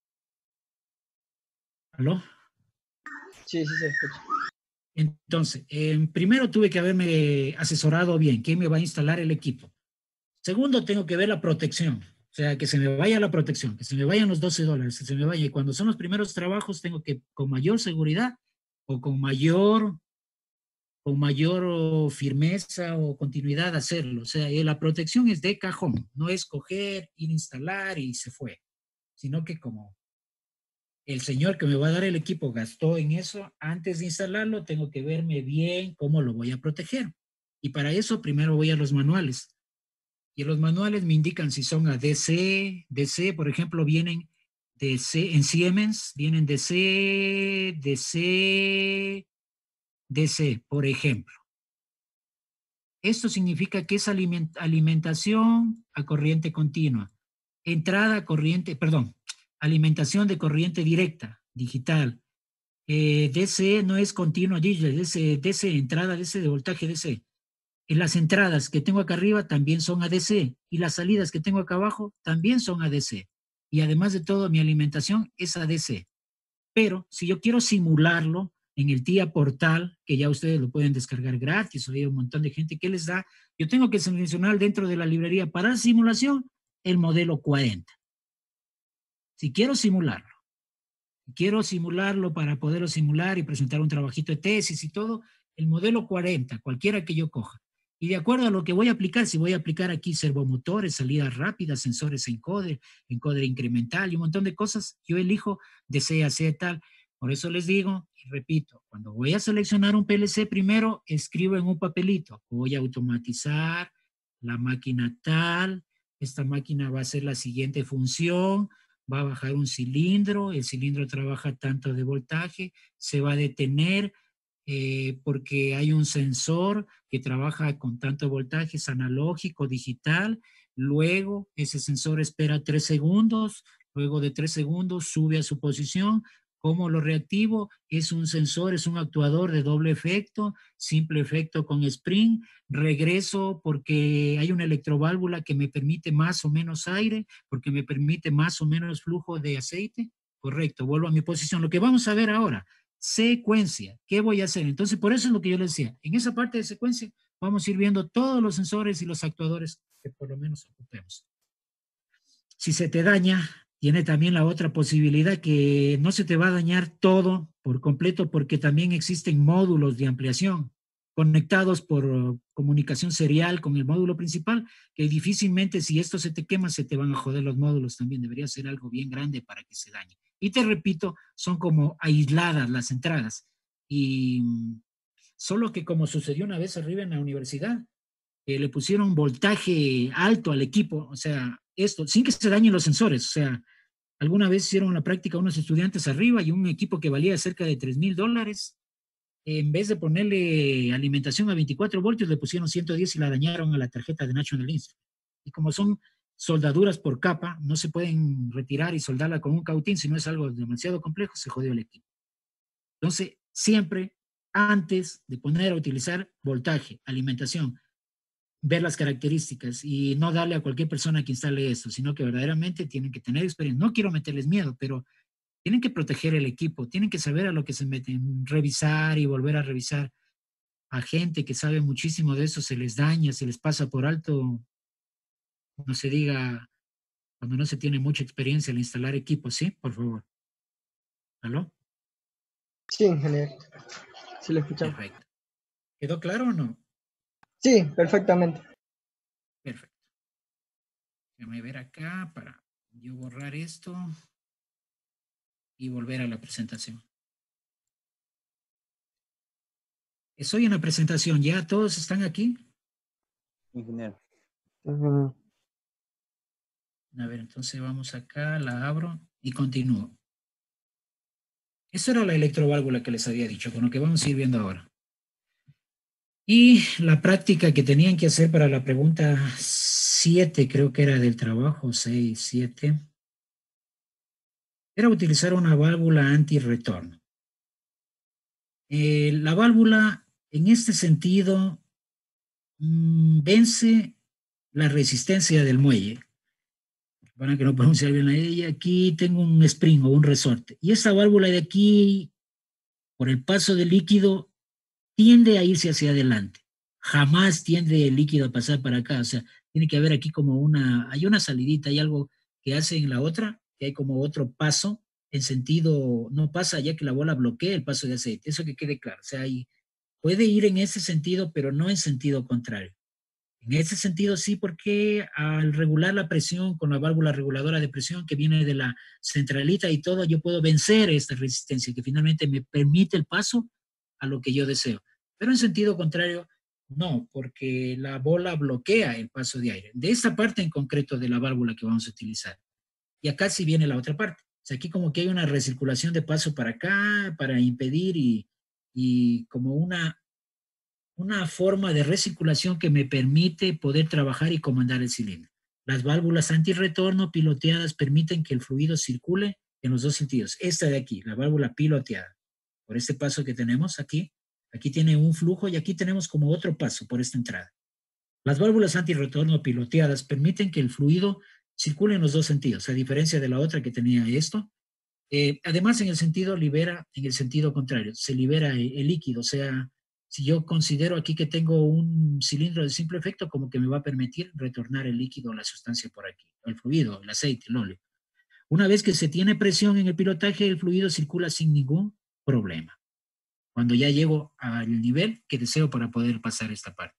¿Aló? Sí, sí, se escucha. Entonces, eh, primero tuve que haberme asesorado bien quién me va a instalar el equipo. Segundo, tengo que ver la protección. O sea, que se me vaya la protección, que se me vayan los doce dólares, que se me vaya. Y cuando son los primeros trabajos, tengo que, con mayor seguridad o con mayor, con mayor firmeza o continuidad, hacerlo. O sea, la protección es de cajón, no es coger, ir a instalar y se fue, sino que como el señor que me va a dar el equipo gastó en eso, antes de instalarlo, tengo que verme bien cómo lo voy a proteger. Y para eso, primero voy a los manuales. Y los manuales me indican si son a D C, D C, por ejemplo, vienen de C, en Siemens, vienen de C, D C, D C, por ejemplo. Esto significa que es aliment alimentación a corriente continua, entrada a corriente, perdón, alimentación de corriente directa, digital. Eh, D C no es continua, D C, D C, entrada D C de voltaje D C. Y las entradas que tengo acá arriba también son A D C y las salidas que tengo acá abajo también son A D C. Y además de todo, mi alimentación es A D C. Pero si yo quiero simularlo en el T I A Portal, que ya ustedes lo pueden descargar gratis, hay un montón de gente que les da, yo tengo que seleccionar dentro de la librería para simulación el modelo cuarenta. Si quiero simularlo, quiero simularlo para poderlo simular y presentar un trabajito de tesis y todo, el modelo cuarenta, cualquiera que yo coja. Y de acuerdo a lo que voy a aplicar, si voy a aplicar aquí servomotores, salidas rápidas, sensores encoder, encoder incremental y un montón de cosas, yo elijo de C a C tal. Por eso les digo y repito, cuando voy a seleccionar un P L C primero, escribo en un papelito, voy a automatizar la máquina tal, esta máquina va a hacer la siguiente función, va a bajar un cilindro, el cilindro trabaja tanto de voltaje, se va a detener eh, porque hay un sensor que trabaja con tanto voltaje, es analógico, digital, luego ese sensor espera tres segundos, luego de tres segundos sube a su posición. ¿Cómo lo reactivo? Es un sensor, es un actuador de doble efecto, simple efecto con spring, regreso porque hay una electroválvula que me permite más o menos aire, porque me permite más o menos flujo de aceite. Correcto, vuelvo a mi posición. Lo que vamos a ver ahora, secuencia. ¿Qué voy a hacer? Entonces, por eso es lo que yo les decía. En esa parte de secuencia vamos a ir viendo todos los sensores y los actuadores que por lo menos ocupemos. Si se te daña, tiene también la otra posibilidad que no se te va a dañar todo por completo porque también existen módulos de ampliación conectados por uh, comunicación serial con el módulo principal, que difícilmente si esto se te quema se te van a joder los módulos también. Debería ser algo bien grande para que se dañe. Y te repito, son como aisladas las entradas. Y mm, solo que como sucedió una vez arriba en la universidad, eh, le pusieron voltaje alto al equipo, o sea, esto, sin que se dañen los sensores, o sea, alguna vez hicieron la práctica unos estudiantes arriba y un equipo que valía cerca de tres mil dólares, en vez de ponerle alimentación a veinticuatro voltios, le pusieron ciento diez y la dañaron a la tarjeta de National Instruments. Y como son soldaduras por capa, no se pueden retirar y soldarla con un cautín, si no es algo demasiado complejo, se jodió el equipo. Entonces, siempre antes de poner a utilizar voltaje, alimentación, ver las características y no darle a cualquier persona que instale esto, sino que verdaderamente tienen que tener experiencia. No quiero meterles miedo, pero tienen que proteger el equipo, tienen que saber a lo que se meten, revisar y volver a revisar. A gente que sabe muchísimo de eso se les daña, se les pasa por alto, no se diga, cuando no se tiene mucha experiencia al instalar equipos, ¿sí? Por favor. ¿Aló? Sí, ingeniero. Sí, lo escuchamos. Perfecto. ¿Quedó claro o no? Sí, perfectamente. Perfecto. Déjame ver acá para yo borrar esto. y volver a la presentación. Estoy en la presentación, ¿ya todos están aquí? Ingeniero. A ver, entonces vamos acá, la abro y continúo. Esto era la electroválvula que les había dicho, con lo que vamos a ir viendo ahora. Y la práctica que tenían que hacer para la pregunta siete, creo que era del trabajo, seis, siete, era utilizar una válvula antirretorno. Eh, la válvula, en este sentido, mmm, vence la resistencia del muelle. Para que no pronunciar bien la ella, aquí tengo un spring o un resorte. Y esta válvula de aquí, por el paso del líquido, tiende a irse hacia adelante. Jamás tiende el líquido a pasar para acá. O sea, tiene que haber aquí como una, hay una salidita, hay algo que hace en la otra, que hay como otro paso en sentido, no pasa ya que la bola bloquea el paso de aceite. Eso que quede claro. O sea, ahí puede ir en ese sentido, pero no en sentido contrario. En ese sentido, sí, porque al regular la presión con la válvula reguladora de presión que viene de la centralita y todo, yo puedo vencer esta resistencia que finalmente me permite el paso a lo que yo deseo. Pero en sentido contrario, no, porque la bola bloquea el paso de aire. De esta parte en concreto de la válvula que vamos a utilizar. Y acá sí viene la otra parte. O sea, aquí como que hay una recirculación de paso para acá, para impedir y, y como una una forma de recirculación que me permite poder trabajar y comandar el cilindro. Las válvulas antirretorno piloteadas permiten que el fluido circule en los dos sentidos. Esta de aquí, la válvula piloteada, por este paso que tenemos aquí, aquí tiene un flujo y aquí tenemos como otro paso por esta entrada. Las válvulas antirretorno piloteadas permiten que el fluido circule en los dos sentidos, a diferencia de la otra que tenía esto. Eh, además, en el sentido libera, en el sentido contrario, se libera el, el líquido, o sea, si yo considero aquí que tengo un cilindro de simple efecto, como que me va a permitir retornar el líquido a la sustancia por aquí, el fluido, el aceite, el óleo. Una vez que se tiene presión en el pilotaje, el fluido circula sin ningún problema. Cuando ya llego al nivel que deseo para poder pasar esta parte.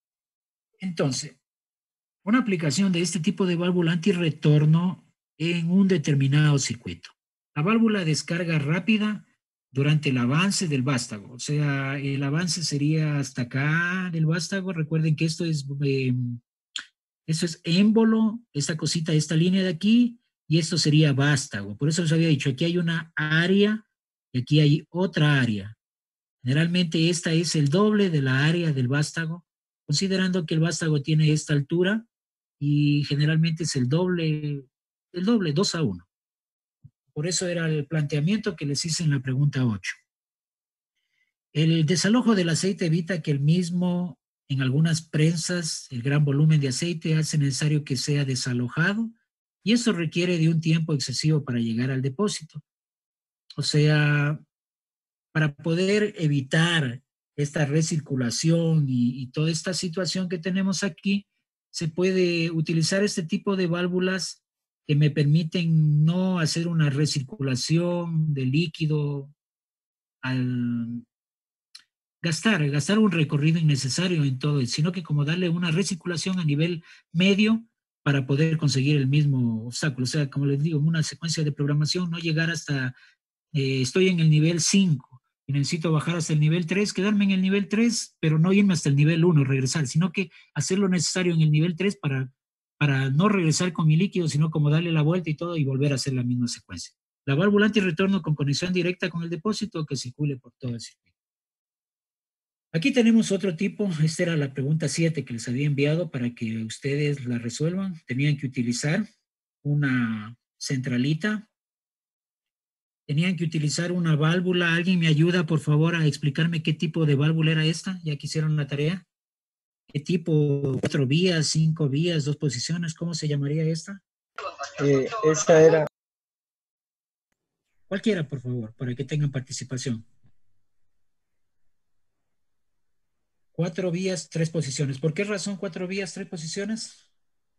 Entonces, una aplicación de este tipo de válvula antirretorno en un determinado circuito. La válvula descarga rápida durante el avance del vástago. O sea, el avance sería hasta acá del vástago. Recuerden que esto es, eh, esto es émbolo, esta cosita, esta línea de aquí, y esto sería vástago. Por eso les había dicho, aquí hay una área y aquí hay otra área. Generalmente esta es el doble de la área del vástago, considerando que el vástago tiene esta altura y generalmente es el doble, el doble, dos a uno. Por eso era el planteamiento que les hice en la pregunta ocho. El desalojo del aceite evita que el mismo, en algunas prensas, el gran volumen de aceite hace necesario que sea desalojado y eso requiere de un tiempo excesivo para llegar al depósito. O sea, para poder evitar esta recirculación y, y toda esta situación que tenemos aquí, se puede utilizar este tipo de válvulas que me permiten no hacer una recirculación de líquido al gastar, gastar un recorrido innecesario en todo, sino que como darle una recirculación a nivel medio para poder conseguir el mismo obstáculo. O sea, como les digo, en una secuencia de programación, no llegar hasta, eh, estoy en el nivel cinco y necesito bajar hasta el nivel tres, quedarme en el nivel tres, pero no irme hasta el nivel uno, regresar, sino que hacer lo necesario en el nivel tres para, para no regresar con mi líquido, sino como darle la vuelta y todo y volver a hacer la misma secuencia. La válvula antirretorno con conexión directa con el depósito que circule por todo el circuito. Aquí tenemos otro tipo, esta era la pregunta siete que les había enviado para que ustedes la resuelvan. Tenían que utilizar una centralita, tenían que utilizar una válvula. ¿Alguien me ayuda, por favor, a explicarme qué tipo de válvula era esta? Ya que hicieron la tarea. ¿Qué tipo? ¿Cuatro vías, cinco vías, dos posiciones? ¿Cómo se llamaría esta? Eh, esa era, Cualquiera, por favor, para que tengan participación. Cuatro vías, tres posiciones. ¿Por qué razón cuatro vías, tres posiciones?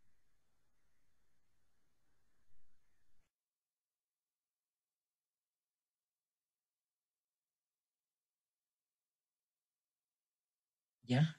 ¿Ya?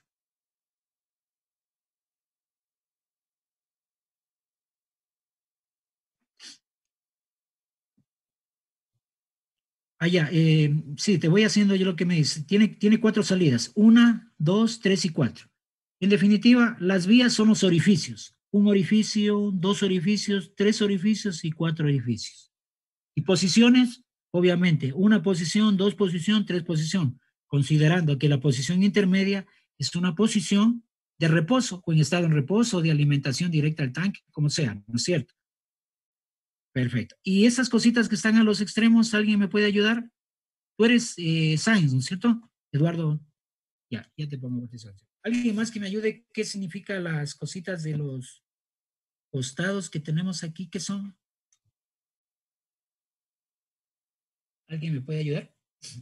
Ah, ya, eh, sí, te voy haciendo yo lo que me dice. Tiene, tiene cuatro salidas. Una, dos, tres y cuatro. En definitiva, las vías son los orificios. Un orificio, dos orificios, tres orificios y cuatro orificios. Y posiciones, obviamente, una posición, dos posición, tres posición, considerando que la posición intermedia es una posición de reposo, o en estado en reposo, de alimentación directa al tanque, como sea, ¿no es cierto? Perfecto. Y esas cositas que están a los extremos, ¿alguien me puede ayudar? Tú eres eh, Sainz, ¿no es cierto? Eduardo, ya, ya te pongo atención. ¿Alguien más que me ayude? ¿Qué significa las cositas de los costados que tenemos aquí? ¿Qué son? ¿Alguien me puede ayudar?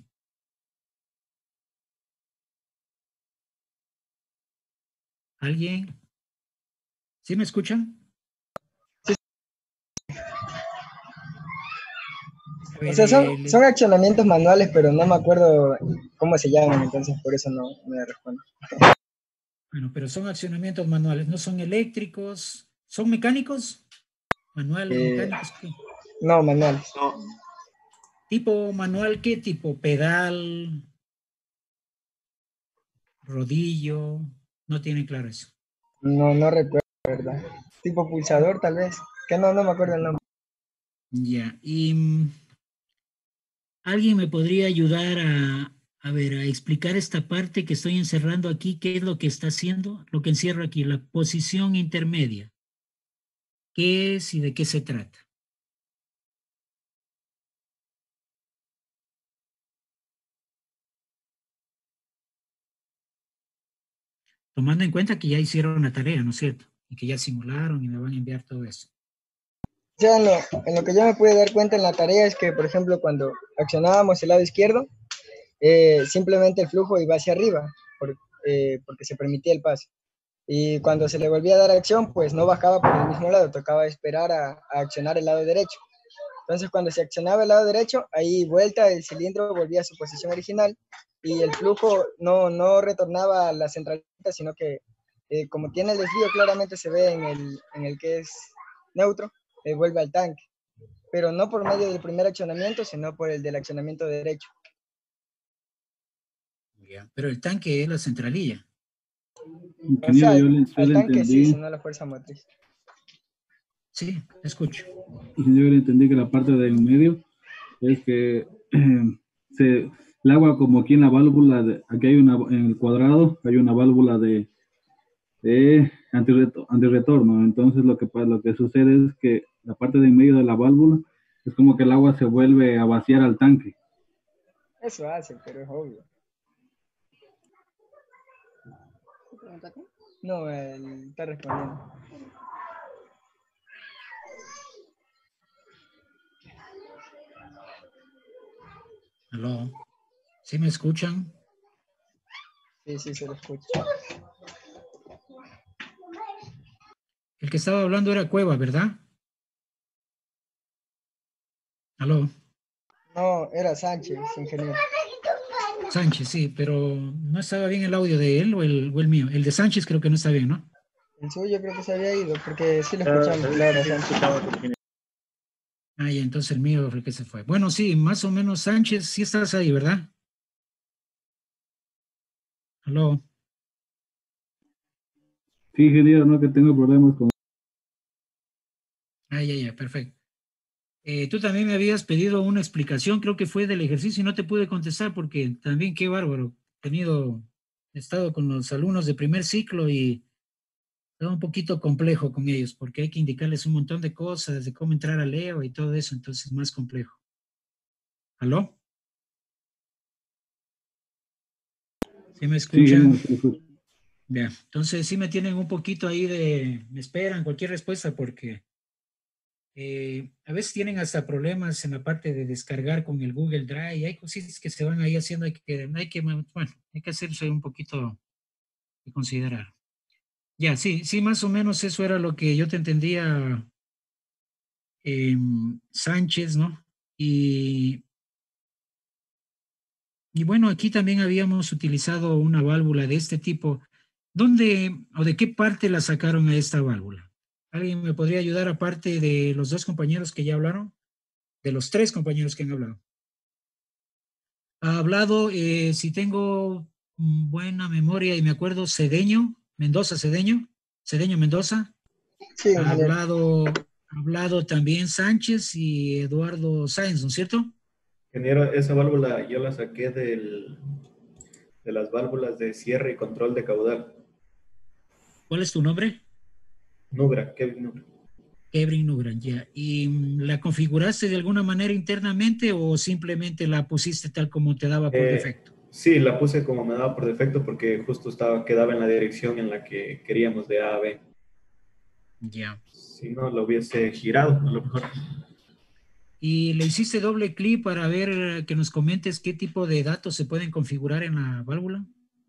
¿Alguien? ¿Sí me escuchan? A O ver, sea, son, eh, son accionamientos manuales, pero no me acuerdo cómo se llaman, entonces por eso no no me respondo. bueno, pero son accionamientos manuales, no son eléctricos, ¿son mecánicos? Manuales, Eh, mecánicos, ¿qué? no, manuales. ¿Tipo manual qué? ¿Tipo pedal, rodillo? No tienen claro eso. No, no recuerdo, ¿verdad? Tipo pulsador, tal vez. Que no, no me acuerdo el nombre. Ya, y mm, ¿alguien me podría ayudar a, a ver, a explicar esta parte que estoy encerrando aquí? ¿Qué es lo que está haciendo? Lo que encierro aquí, la posición intermedia. ¿Qué es y de qué se trata? Tomando en cuenta que ya hicieron la tarea, ¿no es cierto? Y que ya simularon y me van a enviar todo eso. O sea, en lo, en lo que yo me pude dar cuenta en la tarea es que, por ejemplo, cuando accionábamos el lado izquierdo, eh, simplemente el flujo iba hacia arriba, por, eh, porque se permitía el paso. Y cuando se le volvía a dar acción, pues no bajaba por el mismo lado, tocaba esperar a, a accionar el lado derecho. Entonces, cuando se accionaba el lado derecho, ahí vuelta el cilindro volvía a su posición original y el flujo no, no retornaba a la centralita, sino que eh, como tiene el desvío, claramente se ve en el, en el que es neutro, eh, vuelve al tanque, pero no por medio del primer accionamiento, sino por el del accionamiento derecho. Ya, pero el tanque es la centralilla. O sea, Ingeniero, yo le, yo al le tanque sí, entendí, sino a la fuerza motriz. Sí, escucho. ingeniero, yo le entendí que la parte del medio es que se, el agua como aquí en la válvula, de, aquí hay una, en el cuadrado, hay una válvula de, de antirreto- antirretorno. Entonces lo que, pa- lo que sucede es que la parte de en medio de la válvula es como que el agua se vuelve a vaciar al tanque. Eso hace, pero es obvio. No, él está respondiendo. ¿Aló? ¿Sí me escuchan? Sí, sí, se lo escucha. El que estaba hablando era Cueva, ¿verdad? ¿Aló? No, era Sánchez, ingeniero. Sánchez, sí, pero no estaba bien el audio de él o el, o el mío. El de Sánchez creo que no está bien, ¿no? El suyo creo que se había ido, porque sí lo escuchamos, claro, Sánchez. Ah, ya, entonces el mío fue el que se fue. Bueno, sí, más o menos Sánchez, sí estás ahí, ¿verdad? ¿Aló? Sí, ingeniero, no que tengo problemas con... Ah, ya, ya, perfecto. Eh, tú también me habías pedido una explicación, creo que fue del ejercicio y no te pude contestar porque también qué bárbaro. He tenido, he estado con los alumnos de primer ciclo y es un poquito complejo con ellos porque hay que indicarles un montón de cosas, desde cómo entrar a Leo y todo eso, entonces es más complejo. ¿Aló? ¿Sí me Sí, escuchan? ingeniero, sí, lo escucho. Ya, entonces sí me tienen un poquito ahí de, me esperan cualquier respuesta porque eh, a veces tienen hasta problemas en la parte de descargar con el Google Drive y hay cositas que se van ahí haciendo, hay que, hay que, bueno, hay que hacerse un poquito de considerar. Ya, sí, sí, más o menos eso era lo que yo te entendía, eh, Sánchez, ¿no? Y, y bueno, aquí también habíamos utilizado una válvula de este tipo. ¿Dónde o de qué parte la sacaron a esta válvula? ¿Alguien me podría ayudar aparte de los dos compañeros que ya hablaron? De los tres compañeros que han hablado. Ha hablado, eh, si tengo mm, buena memoria y me acuerdo, Cedeño, Mendoza Cedeño, Cedeño Mendoza. Sí, Ha ingeniero. hablado, ha hablado también Sánchez y Eduardo Sáenz, ¿no es cierto? Ingeniero, esa válvula yo la saqué del, de las válvulas de cierre y control de caudal. ¿Cuál es tu nombre? Nugra, Kevin Nugra. Kevin Nugran, ya. ¿Y mm, la configuraste de alguna manera internamente o simplemente la pusiste tal como te daba por Eh, defecto? sí, la puse como me daba por defecto porque justo estaba, quedaba en la dirección en la que queríamos de A a B. Ya. Si no, lo hubiese girado a lo mejor. ¿Y le hiciste doble clic para ver eh, que nos comentes qué tipo de datos se pueden configurar en la válvula?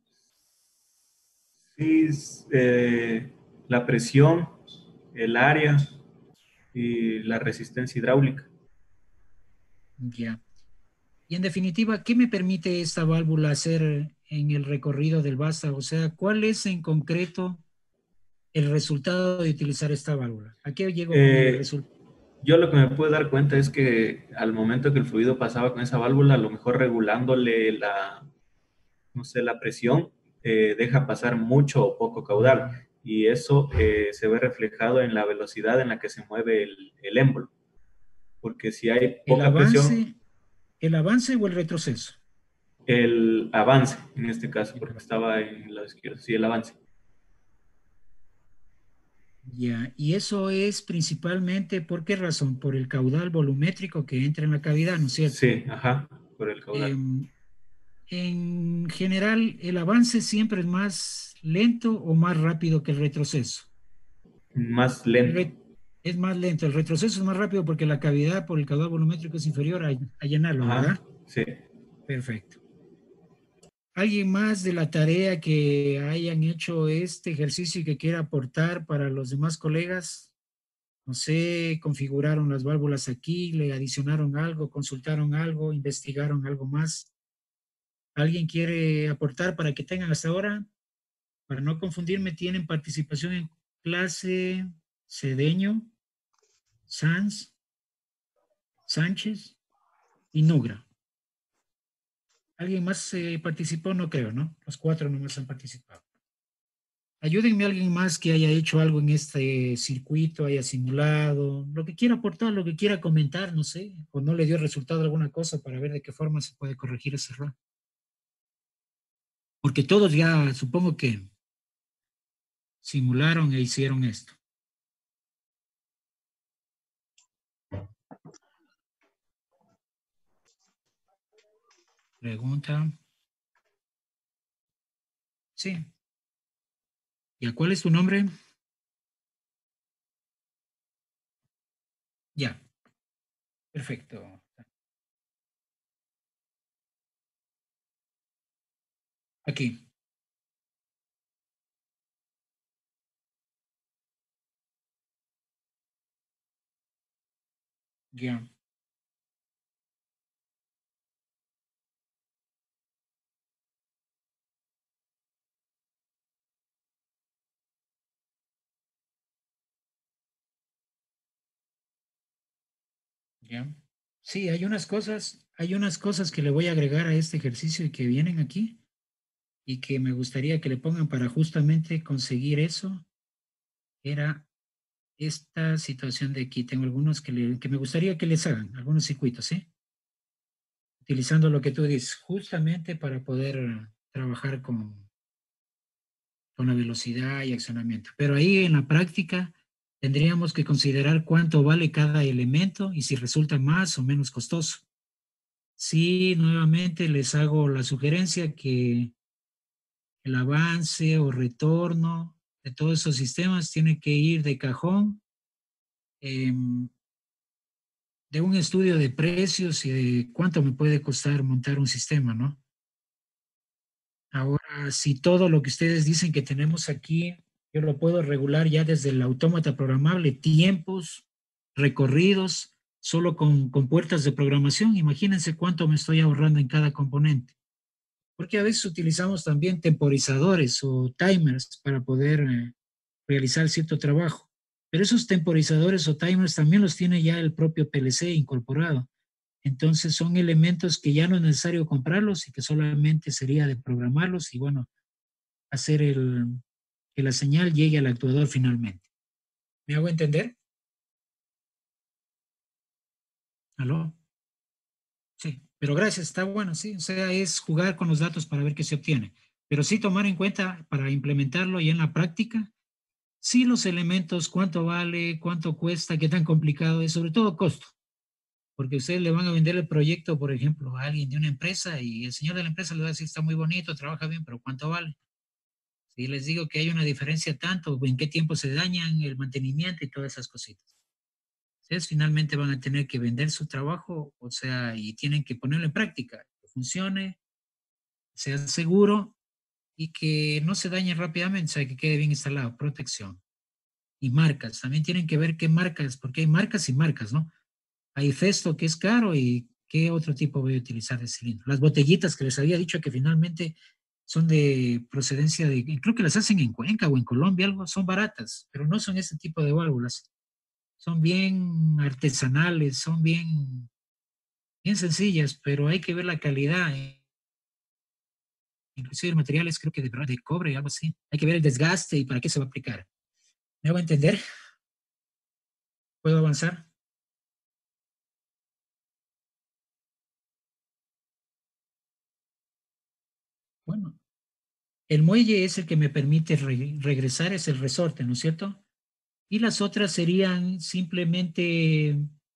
Sí, eh, la presión, el área y la resistencia hidráulica. Ya. Y en definitiva, ¿qué me permite esta válvula hacer en el recorrido del vástago? O sea, ¿cuál es en concreto el resultado de utilizar esta válvula? ¿A qué llego con el Eh, resultado? yo lo que me pude dar cuenta es que al momento que el fluido pasaba con esa válvula, a lo mejor regulándole la, no sé, la presión, eh, deja pasar mucho o poco caudal. Y eso eh, se ve reflejado en la velocidad en la que se mueve el, el émbolo. Porque si hay ¿El poca presión, avance, el avance o el retroceso? el avance, en este caso, porque estaba en el lado izquierdo, sí, el avance. Ya, y eso es principalmente, ¿por qué razón? Por el caudal volumétrico que entra en la cavidad, ¿no es cierto? Sí, ajá, por el caudal. Em, en general, ¿el avance siempre es más lento o más rápido que el retroceso? Más El lento. re- es más lento, el retroceso es más rápido porque la cavidad por el caudal volumétrico es inferior a, a llenarlo, Ajá, ¿verdad? sí. Perfecto. ¿Alguien más de la tarea que hayan hecho este ejercicio y que quiera aportar para los demás colegas? No sé, configuraron las válvulas aquí, le adicionaron algo, consultaron algo, investigaron algo más. ¿Alguien quiere aportar para que tengan hasta ahora? Para no confundirme, tienen participación en clase Cedeño, Sanz, Sánchez y Nugra. ¿Alguien más eh, participó? No creo, ¿no? Los cuatro nomás han participado. Ayúdenme a alguien más que haya hecho algo en este circuito, haya simulado, lo que quiera aportar, lo que quiera comentar, no sé, o no le dio resultado alguna cosa para ver de qué forma se puede corregir ese error. Porque todos ya supongo que simularon e hicieron esto. Pregunta. Sí. ¿Y a cuál es tu nombre? Ya. Perfecto. Aquí. Ya. Ya. Sí, hay unas cosas, hay unas cosas que le voy a agregar a este ejercicio y que vienen aquí y que me gustaría que le pongan para justamente conseguir eso. Era esta situación de aquí. Tengo algunos que, le- que me gustaría que les hagan, algunos circuitos, ¿sí? Utilizando lo que tú dices, justamente para poder eh, trabajar con, con la velocidad y accionamiento. Pero ahí en la práctica tendríamos que considerar cuánto vale cada elemento y si resulta más o menos costoso. Sí, nuevamente les hago la sugerencia que el avance o retorno de todos esos sistemas tiene que ir de cajón em, de un estudio de precios y de cuánto me puede costar montar un sistema, ¿no? Ahora, si todo lo que ustedes dicen que tenemos aquí, yo lo puedo regular ya desde el autómata programable, tiempos, recorridos, solo con, con puertas de programación, imagínense cuánto me estoy ahorrando en cada componente. Porque a veces utilizamos también temporizadores o timers para poder eh, realizar cierto trabajo. Pero esos temporizadores o timers también los tiene ya el propio P L C incorporado. Entonces son elementos que ya no es necesario comprarlos y que solamente sería de programarlos y bueno, hacer el, que la señal llegue al actuador finalmente. ¿Me hago entender? ¿Aló? Sí, pero gracias, está bueno, sí. O sea, es jugar con los datos para ver qué se obtiene. Pero sí tomar en cuenta para implementarlo y en la práctica, sí los elementos, cuánto vale, cuánto cuesta, qué tan complicado es, sobre todo costo. Porque ustedes le van a vender el proyecto, por ejemplo, a alguien de una empresa y el señor de la empresa le va a decir, está muy bonito, trabaja bien, pero ¿cuánto vale? Si les digo que hay una diferencia tanto, en qué tiempo se dañan, el mantenimiento y todas esas cositas. Ustedes finalmente van a tener que vender su trabajo, o sea, y tienen que ponerlo en práctica, que funcione, sea seguro y que no se dañe rápidamente, o sea, que quede bien instalado, protección. Y marcas, también tienen que ver qué marcas, porque hay marcas y marcas, ¿no? Hay Festo que es caro y qué otro tipo voy a utilizar de cilindro. Las botellitas que les había dicho que finalmente son de procedencia de, creo que las hacen en Cuenca o en Colombia, algo, son baratas, pero no son ese tipo de válvulas. Son bien artesanales, son bien, bien sencillas, pero hay que ver la calidad. Eh. Inclusive el material es creo que de, de cobre, algo así. Hay que ver el desgaste y para qué se va a aplicar. ¿Me hago entender? ¿Puedo avanzar? Bueno, el muelle es el que me permite re regresar, es el resorte, ¿no es cierto? Y las otras serían simplemente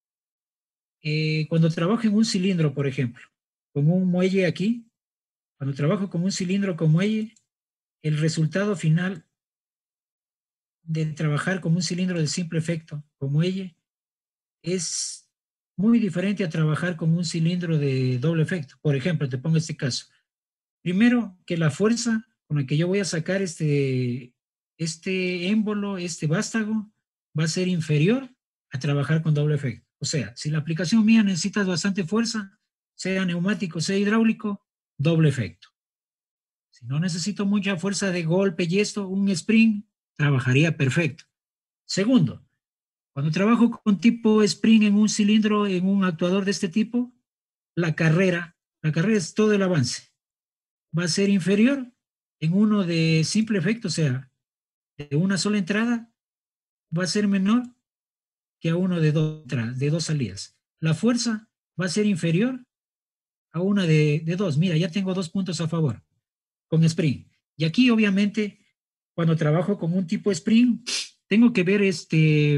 eh, cuando trabajo en un cilindro, por ejemplo, con un muelle aquí, cuando trabajo con un cilindro con muelle, el resultado final de trabajar con un cilindro de simple efecto con muelle es muy diferente a trabajar con un cilindro de doble efecto. Por ejemplo, te pongo este caso. Primero, que la fuerza con la que yo voy a sacar este, este émbolo, este vástago, va a ser inferior a trabajar con doble efecto. O sea, si la aplicación mía necesita bastante fuerza, sea neumático, sea hidráulico, doble efecto. Si no necesito mucha fuerza de golpe y esto, un spring trabajaría perfecto. Segundo, cuando trabajo con tipo spring en un cilindro, en un actuador de este tipo, la carrera, la carrera es todo el avance. Va a ser inferior en uno de simple efecto, o sea, de una sola entrada, va a ser menor que a uno de dos, de dos salidas. La fuerza va a ser inferior a una de, de dos. Mira, ya tengo dos puntos a favor con Spring. Y aquí, obviamente, cuando trabajo con un tipo Spring, tengo que ver este,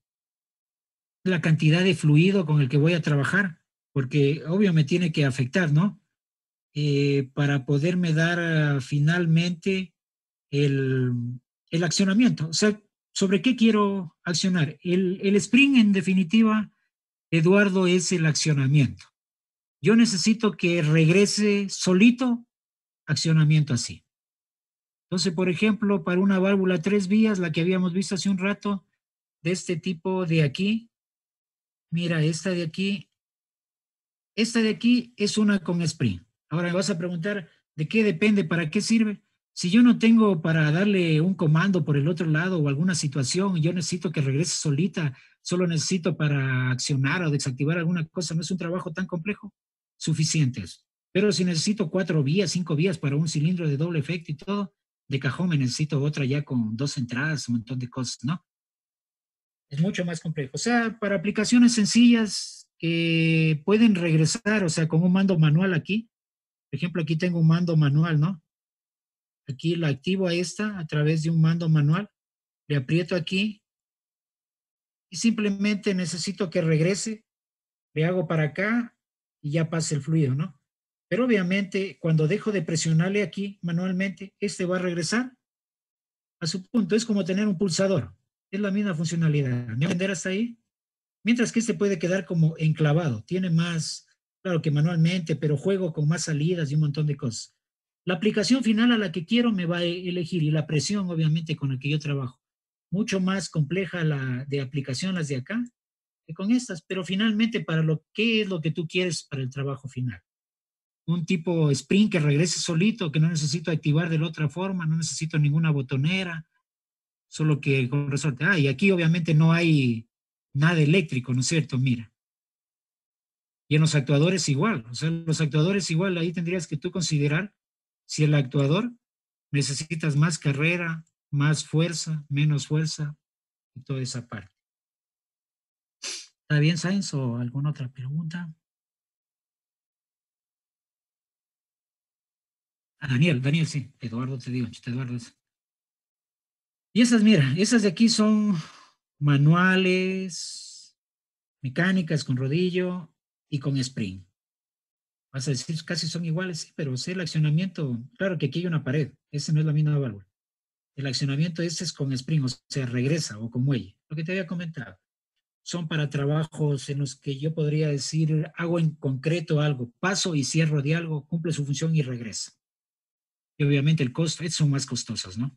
la cantidad de fluido con el que voy a trabajar, porque obvio me tiene que afectar, ¿no? Eh, para poderme dar uh, finalmente el, el accionamiento. O sea, ¿sobre qué quiero accionar? El, el Spring, en definitiva, Eduardo, es el accionamiento. Yo necesito que regrese solito, accionamiento así. Entonces, por ejemplo, para una válvula tres vías, la que habíamos visto hace un rato, de este tipo de aquí, mira, esta de aquí, esta de aquí es una con Spring. Ahora me vas a preguntar, ¿de qué depende? ¿Para qué sirve? Si yo no tengo para darle un comando por el otro lado o alguna situación, yo necesito que regrese solita, solo necesito para accionar o desactivar alguna cosa, no es un trabajo tan complejo, suficientes. Pero si necesito cuatro vías, cinco vías para un cilindro de doble efecto y todo, de cajón me necesito otra ya con dos entradas, un montón de cosas, ¿no? Es mucho más complejo. O sea, para aplicaciones sencillas que pueden regresar, o sea, con un mando manual aquí. Por ejemplo, aquí tengo un mando manual, ¿no? Aquí la activo a esta a través de un mando manual. Le aprieto aquí y simplemente necesito que regrese. Le hago para acá y ya pasa el fluido, ¿no? Pero obviamente cuando dejo de presionarle aquí manualmente, este va a regresar a su punto. Es como tener un pulsador. Es la misma funcionalidad. ¿Me entender hasta ahí? Mientras que este puede quedar como enclavado. Tiene más, claro que manualmente, pero juego con más salidas y un montón de cosas. La aplicación final a la que quiero me va a elegir y la presión, obviamente, con la que yo trabajo. Mucho más compleja la de aplicación, las de acá, que con estas, pero finalmente para lo que es lo que tú quieres para el trabajo final. Un tipo Spring que regrese solito, que no necesito activar de la otra forma, no necesito ninguna botonera, solo que con resorte. Ah, y aquí obviamente no hay nada eléctrico, ¿no es cierto? Mira. Y en los actuadores igual, o sea, los actuadores igual, ahí tendrías que tú considerar si el actuador necesitas más carrera, más fuerza, menos fuerza, y toda esa parte. ¿Está bien, Sainz, o alguna otra pregunta? A Daniel, Daniel, sí. Eduardo te digo, Eduardo. Y esas, mira, esas de aquí son manuales, mecánicas con rodillo y con spring. Vas a decir, casi son iguales, sí, pero sí, el accionamiento, claro que aquí hay una pared, ese no es la misma válvula. El accionamiento ese es con spring, o sea, regresa o con muelle. Lo que te había comentado. Son para trabajos en los que yo podría decir, hago en concreto algo, paso y cierro de algo, cumple su función y regresa. Y obviamente el costo, son más costosos, ¿no?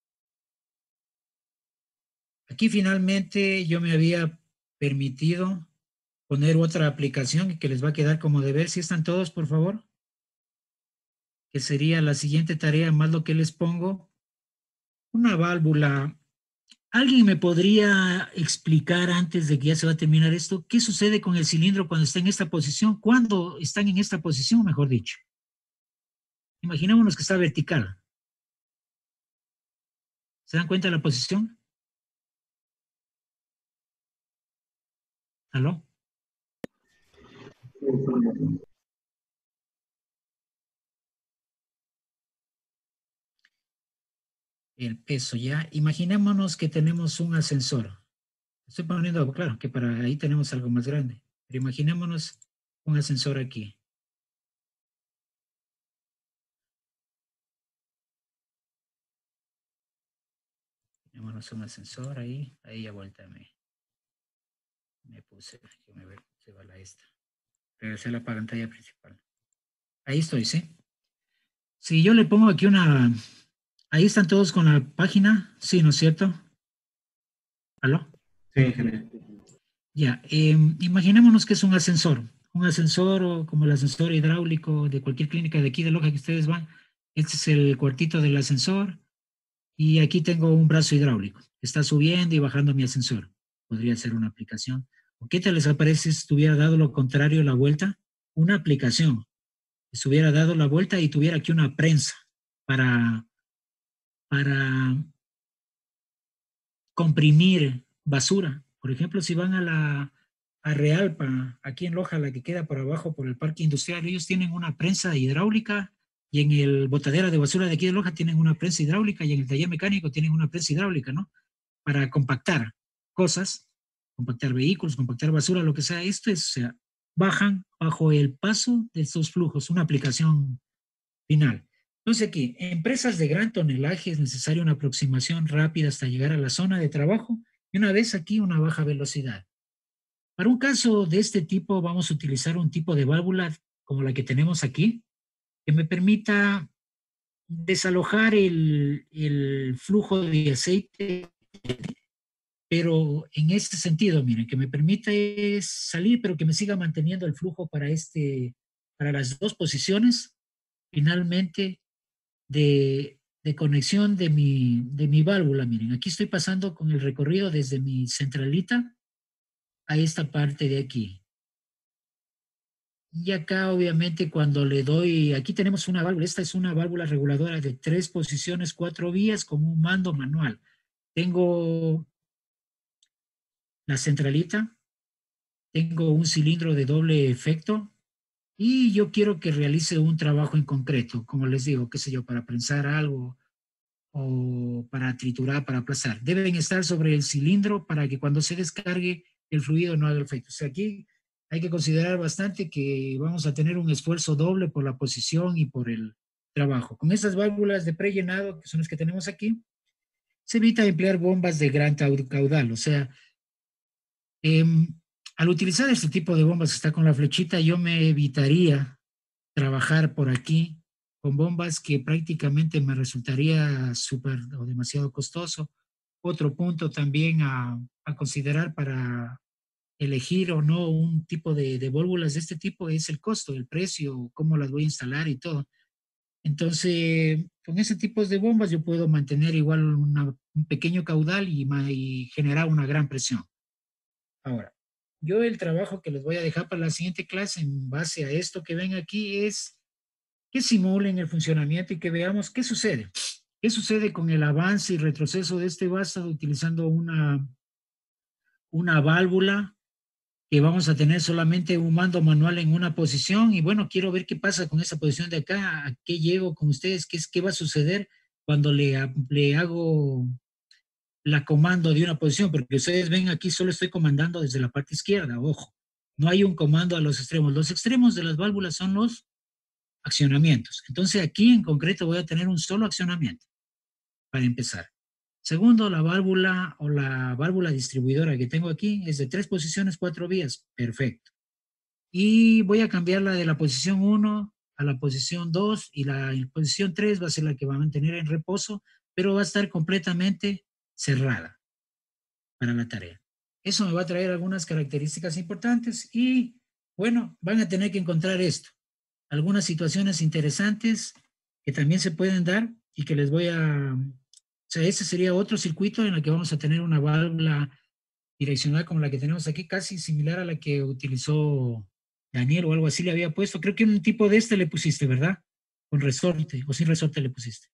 Aquí finalmente yo me había permitido poner otra aplicación que les va a quedar como deber. Si están todos, por favor. Que sería la siguiente tarea, más lo que les pongo. Una válvula. ¿Alguien me podría explicar antes de que ya se va a terminar esto, qué sucede con el cilindro cuando está en esta posición? ¿Cuándo están en esta posición, mejor dicho? Imaginémonos que está vertical. ¿Se dan cuenta de la posición? ¿Aló? El peso ya. Imaginémonos que tenemos un ascensor. Estoy poniendo, claro, que para ahí tenemos algo más grande. Pero imaginémonos un ascensor aquí. Imaginémonos un ascensor ahí. Ahí ya vuelta me, me puse. Yo me veo, se va la esta. Regresé a la pantalla principal. Ahí estoy, ¿sí? Si yo le pongo aquí una... Ahí están todos con la página. Sí, ¿no es cierto? ¿Aló? Sí, ingeniero. Ya, eh, imaginémonos que es un ascensor, un ascensor o como el ascensor hidráulico de cualquier clínica de aquí de Loja que ustedes van. Este es el cuartito del ascensor y aquí tengo un brazo hidráulico. Está subiendo y bajando mi ascensor. Podría ser una aplicación. ¿O qué tal les aparece si estuviera dado lo contrario la vuelta? Una aplicación. Si hubiera dado la vuelta y tuviera aquí una prensa para, para comprimir basura. Por ejemplo, si van a la a Realpa, aquí en Loja, la que queda por abajo por el parque industrial, ellos tienen una prensa hidráulica y en el botadera de basura de aquí de Loja tienen una prensa hidráulica y en el taller mecánico tienen una prensa hidráulica, ¿no? Para compactar cosas, compactar vehículos, compactar basura, lo que sea. Esto es, o sea, bajan bajo el paso de estos flujos, una aplicación final. Entonces aquí, empresas de gran tonelaje es necesaria una aproximación rápida hasta llegar a la zona de trabajo y una vez aquí una baja velocidad. Para un caso de este tipo vamos a utilizar un tipo de válvula como la que tenemos aquí, que me permita desalojar el, el flujo de aceite, pero en este sentido, miren, que me permita es salir, pero que me siga manteniendo el flujo para, este, para las dos posiciones. Finalmente, de, de conexión de mi, de mi válvula. Miren, aquí estoy pasando con el recorrido desde mi centralita a esta parte de aquí. Y acá, obviamente, cuando le doy, aquí tenemos una válvula, esta es una válvula reguladora de tres posiciones, cuatro vías con un mando manual. Tengo la centralita, tengo un cilindro de doble efecto y yo quiero que realice un trabajo en concreto, como les digo, qué sé yo, para prensar algo, o para triturar, para aplastar. Deben estar sobre el cilindro para que cuando se descargue el fluido no haga efecto. O sea, aquí hay que considerar bastante que vamos a tener un esfuerzo doble por la posición y por el trabajo. Con estas válvulas de prellenado, que son las que tenemos aquí, se evita emplear bombas de gran caudal. O sea, eh, al utilizar este tipo de bombas que está con la flechita, yo me evitaría trabajar por aquí con bombas que prácticamente me resultaría súper o demasiado costoso. Otro punto también a, a, considerar para elegir o no un tipo de, de válvulas de este tipo es el costo, el precio, cómo las voy a instalar y todo. Entonces, con ese tipo de bombas yo puedo mantener igual una, un pequeño caudal y, y generar una gran presión. Ahora, yo el trabajo que les voy a dejar para la siguiente clase en base a esto que ven aquí es que simulen el funcionamiento y que veamos qué sucede. ¿Qué sucede con el avance y retroceso de este vástago utilizando una, una válvula que vamos a tener solamente un mando manual en una posición? Y bueno, quiero ver qué pasa con esa posición de acá, a qué llego con ustedes, qué, es, qué va a suceder cuando le, le hago la comando de una posición, porque ustedes ven aquí solo estoy comandando desde la parte izquierda, ojo, no hay un comando a los extremos. Los extremos de las válvulas son los accionamientos. Entonces aquí en concreto voy a tener un solo accionamiento para empezar. Segundo, la válvula o la válvula distribuidora que tengo aquí es de tres posiciones, cuatro vías. Perfecto. Y voy a cambiarla de la posición uno a la posición dos y la posición tres va a ser la que va a mantener en reposo, pero va a estar completamente cerrada para la tarea. Eso me va a traer algunas características importantes y, bueno, van a tener que encontrar esto. Algunas situaciones interesantes que también se pueden dar y que les voy a... O sea, ese sería otro circuito en el que vamos a tener una válvula direccional como la que tenemos aquí, casi similar a la que utilizó Daniel o algo así le había puesto. Creo que un tipo de este le pusiste, ¿verdad? Con resorte o sin resorte le pusiste.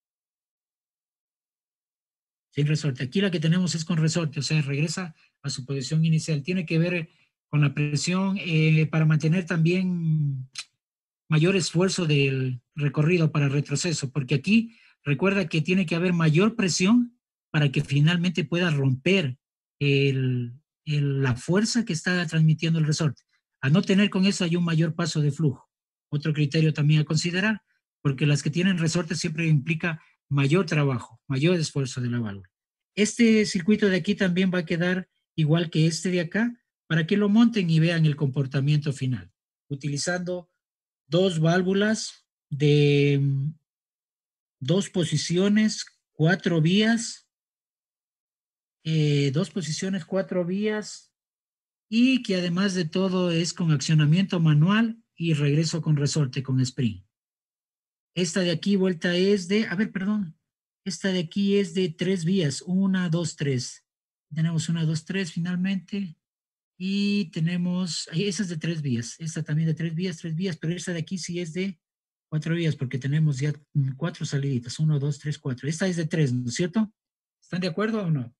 Sin resorte. Aquí la que tenemos es con resorte, o sea, regresa a su posición inicial. Tiene que ver con la presión eh, para mantener también mayor esfuerzo del recorrido para retroceso, porque aquí recuerda que tiene que haber mayor presión para que finalmente pueda romper el, el, la fuerza que está transmitiendo el resorte. A no tener con eso hay un mayor paso de flujo. Otro criterio también a considerar, porque las que tienen resorte siempre implica mayor trabajo, mayor esfuerzo de la válvula. Este circuito de aquí también va a quedar igual que este de acá, para que lo monten y vean el comportamiento final, utilizando dos válvulas de dos posiciones, cuatro vías, eh, dos posiciones, cuatro vías, y que además de todo es con accionamiento manual y regreso con resorte, con spring. Esta de aquí vuelta es de, a ver, perdón, esta de aquí es de tres vías, una, dos, tres. Tenemos una, dos, tres finalmente. Y tenemos, esa es de tres vías, esta también de tres vías, tres vías, pero esta de aquí sí es de cuatro vías porque tenemos ya cuatro saliditas, uno, dos, tres, cuatro. Esta es de tres, ¿no es cierto? ¿Están de acuerdo o no?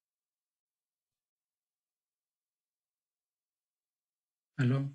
¿Aló?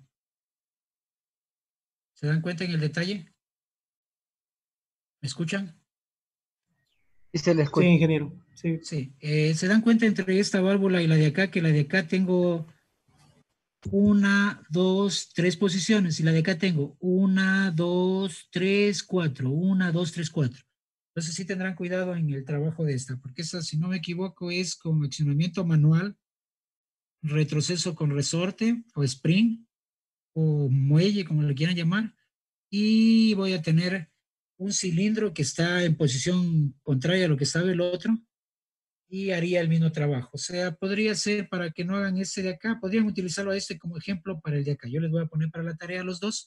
¿Se dan cuenta en el detalle? ¿Me escuchan? Sí, se le escucha. Sí, ingeniero. Sí. Sí. Eh, ¿se dan cuenta entre esta válvula y la de acá que la de acá tengo una, dos, tres posiciones y la de acá tengo una, dos, tres, cuatro, una, dos, tres, cuatro. Entonces sí tendrán cuidado en el trabajo de esta, porque esta, si no me equivoco, es con accionamiento manual, retroceso con resorte o spring o muelle, como le quieran llamar, y voy a tener un cilindro que está en posición contraria a lo que estaba el otro y haría el mismo trabajo. O sea, podría ser para que no hagan este de acá, podrían utilizarlo a este como ejemplo para el de acá. Yo les voy a poner para la tarea los dos.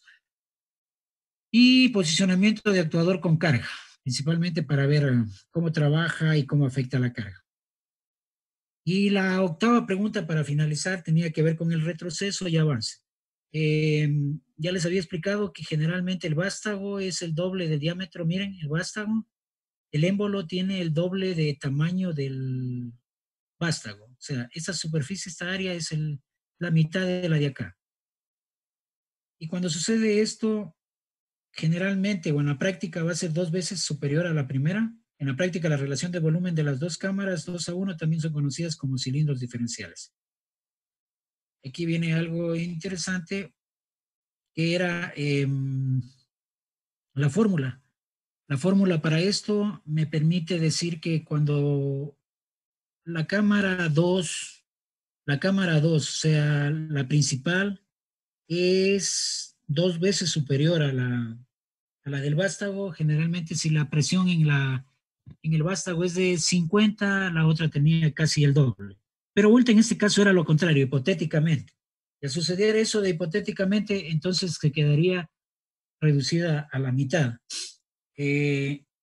Y posicionamiento de actuador con carga, principalmente para ver cómo trabaja y cómo afecta la carga. Y la octava pregunta para finalizar tenía que ver con el retroceso y avance. Eh, ya les había explicado que generalmente el vástago es el doble de diámetro. Miren, el vástago, el émbolo tiene el doble de tamaño del vástago. O sea, esta superficie, esta área es el, la mitad de la de acá. Y cuando sucede esto, generalmente o en la práctica va a ser dos veces superior a la primera. En la práctica la relación de volumen de las dos cámaras, dos a uno, también son conocidas como cilindros diferenciales. Aquí viene algo interesante que era eh, la fórmula. La fórmula para esto me permite decir que cuando la cámara dos, la cámara dos, o sea, la principal, es dos veces superior a la, a la del vástago, generalmente si la presión en, la, en el vástago es de cincuenta, la otra tenía casi el doble. Pero vuelta en este caso era lo contrario, hipotéticamente. Si sucediera eso de hipotéticamente, entonces se quedaría reducida a la mitad. Eh,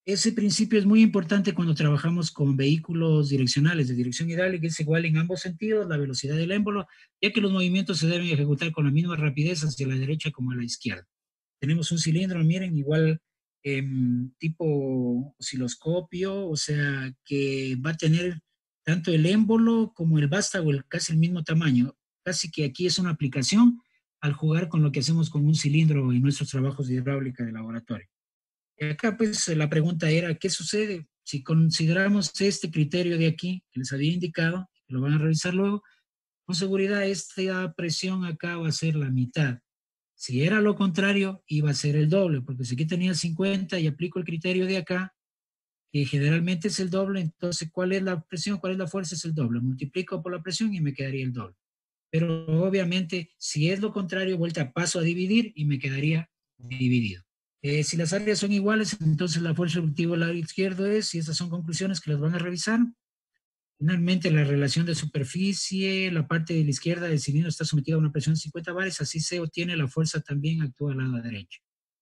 Ese principio es muy importante cuando trabajamos con vehículos direccionales de dirección hidráulica, es igual en ambos sentidos, la velocidad del émbolo, ya que los movimientos se deben ejecutar con la misma rapidez hacia la derecha como a la izquierda. Tenemos un cilindro, miren, igual eh, tipo osciloscopio, o sea, que va a tener tanto el émbolo como el vástago, el, casi el mismo tamaño. Casi que aquí es una aplicación al jugar con lo que hacemos con un cilindro en nuestros trabajos de hidráulica de laboratorio. Y acá pues la pregunta era, ¿qué sucede? Si consideramos este criterio de aquí, que les había indicado, que lo van a revisar luego, con seguridad esta presión acá va a ser la mitad. Si era lo contrario, iba a ser el doble, porque si aquí tenía cincuenta y aplico el criterio de acá, que generalmente es el doble, entonces ¿cuál es la presión? ¿Cuál es la fuerza? Es el doble. Multiplico por la presión y me quedaría el doble. Pero obviamente, si es lo contrario, vuelta paso a dividir y me quedaría dividido. Eh, si las áreas son iguales, entonces la fuerza efectiva del lado izquierdo es, y estas son conclusiones que las van a revisar. Finalmente, la relación de superficie, la parte de la izquierda del cilindro está sometida a una presión de cincuenta bares, así se obtiene la fuerza también actúa al lado derecho.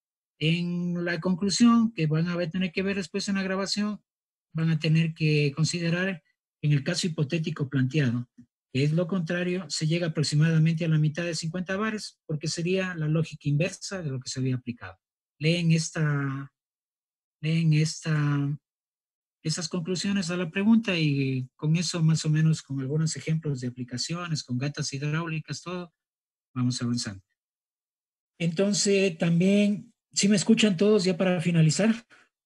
En la conclusión, que van a tener que ver después en la grabación, van a tener que considerar, en el caso hipotético planteado, que es lo contrario, se llega aproximadamente a la mitad de cincuenta bares, porque sería la lógica inversa de lo que se había aplicado. Leen esta, leen esta, esas conclusiones a la pregunta y con eso más o menos, con algunos ejemplos de aplicaciones, con gatas hidráulicas, todo, vamos avanzando. Entonces, también, ¿sí me escuchan todos ya para finalizar?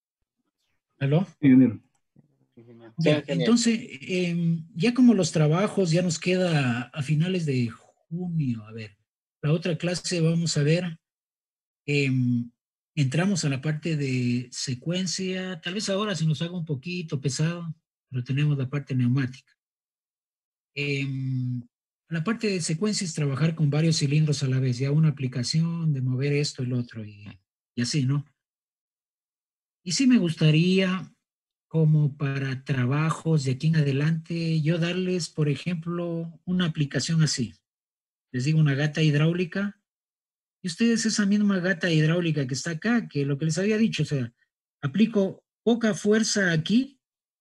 ¿Aló? Ingeniero. Ya, entonces, eh, ya como los trabajos ya nos queda a finales de junio, a ver, la otra clase vamos a ver, eh, entramos a la parte de secuencia, tal vez ahora se nos haga un poquito pesado, pero tenemos la parte neumática. Eh, la parte de secuencia es trabajar con varios cilindros a la vez, ya una aplicación de mover esto y lo otro, y, y así, ¿no? Y sí me gustaría, como para trabajos de aquí en adelante, yo darles, por ejemplo, una aplicación así. Les digo una gata hidráulica, y ustedes esa misma gata hidráulica que está acá, que lo que les había dicho, o sea, aplico poca fuerza aquí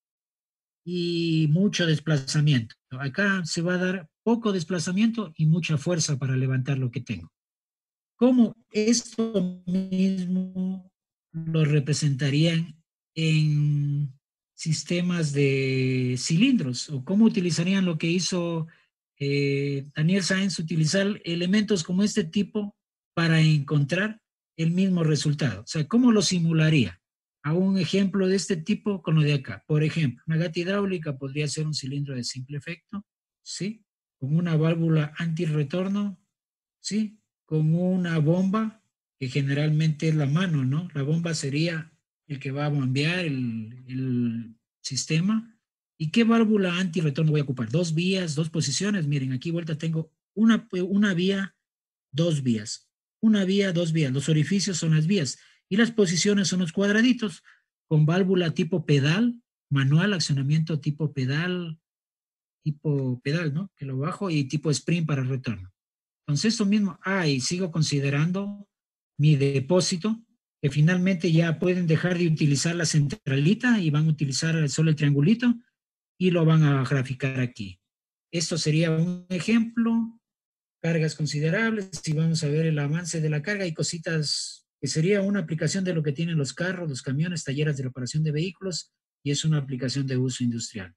y mucho desplazamiento. Acá se va a dar poco desplazamiento y mucha fuerza para levantar lo que tengo. ¿Cómo esto mismo lo representarían en sistemas de cilindros? ¿O cómo utilizarían lo que hizo eh, Daniel Sáenz, utilizar elementos como este tipo para encontrar el mismo resultado? O sea, ¿cómo lo simularía? A un ejemplo de este tipo con lo de acá. Por ejemplo, una gata hidráulica podría ser un cilindro de simple efecto, ¿sí? Con una válvula antirretorno, ¿sí? Con una bomba, que generalmente es la mano, ¿no? La bomba sería el que va a bombear el, el sistema. ¿Y qué válvula antirretorno voy a ocupar? Dos vías, dos posiciones. Miren, aquí vuelta tengo una, una vía, dos vías. Una vía, dos vías. Los orificios son las vías. Y las posiciones son los cuadraditos, con válvula tipo pedal, manual, accionamiento tipo pedal, tipo pedal, ¿no? Que lo bajo, y tipo sprint para el retorno. Entonces, esto mismo, ah, y sigo considerando mi depósito, que finalmente ya pueden dejar de utilizar la centralita y van a utilizar solo el triangulito y lo van a graficar aquí. Esto sería un ejemplo, cargas considerables, y vamos a ver el avance de la carga y cositas que sería una aplicación de lo que tienen los carros, los camiones, talleres de reparación de vehículos, y es una aplicación de uso industrial.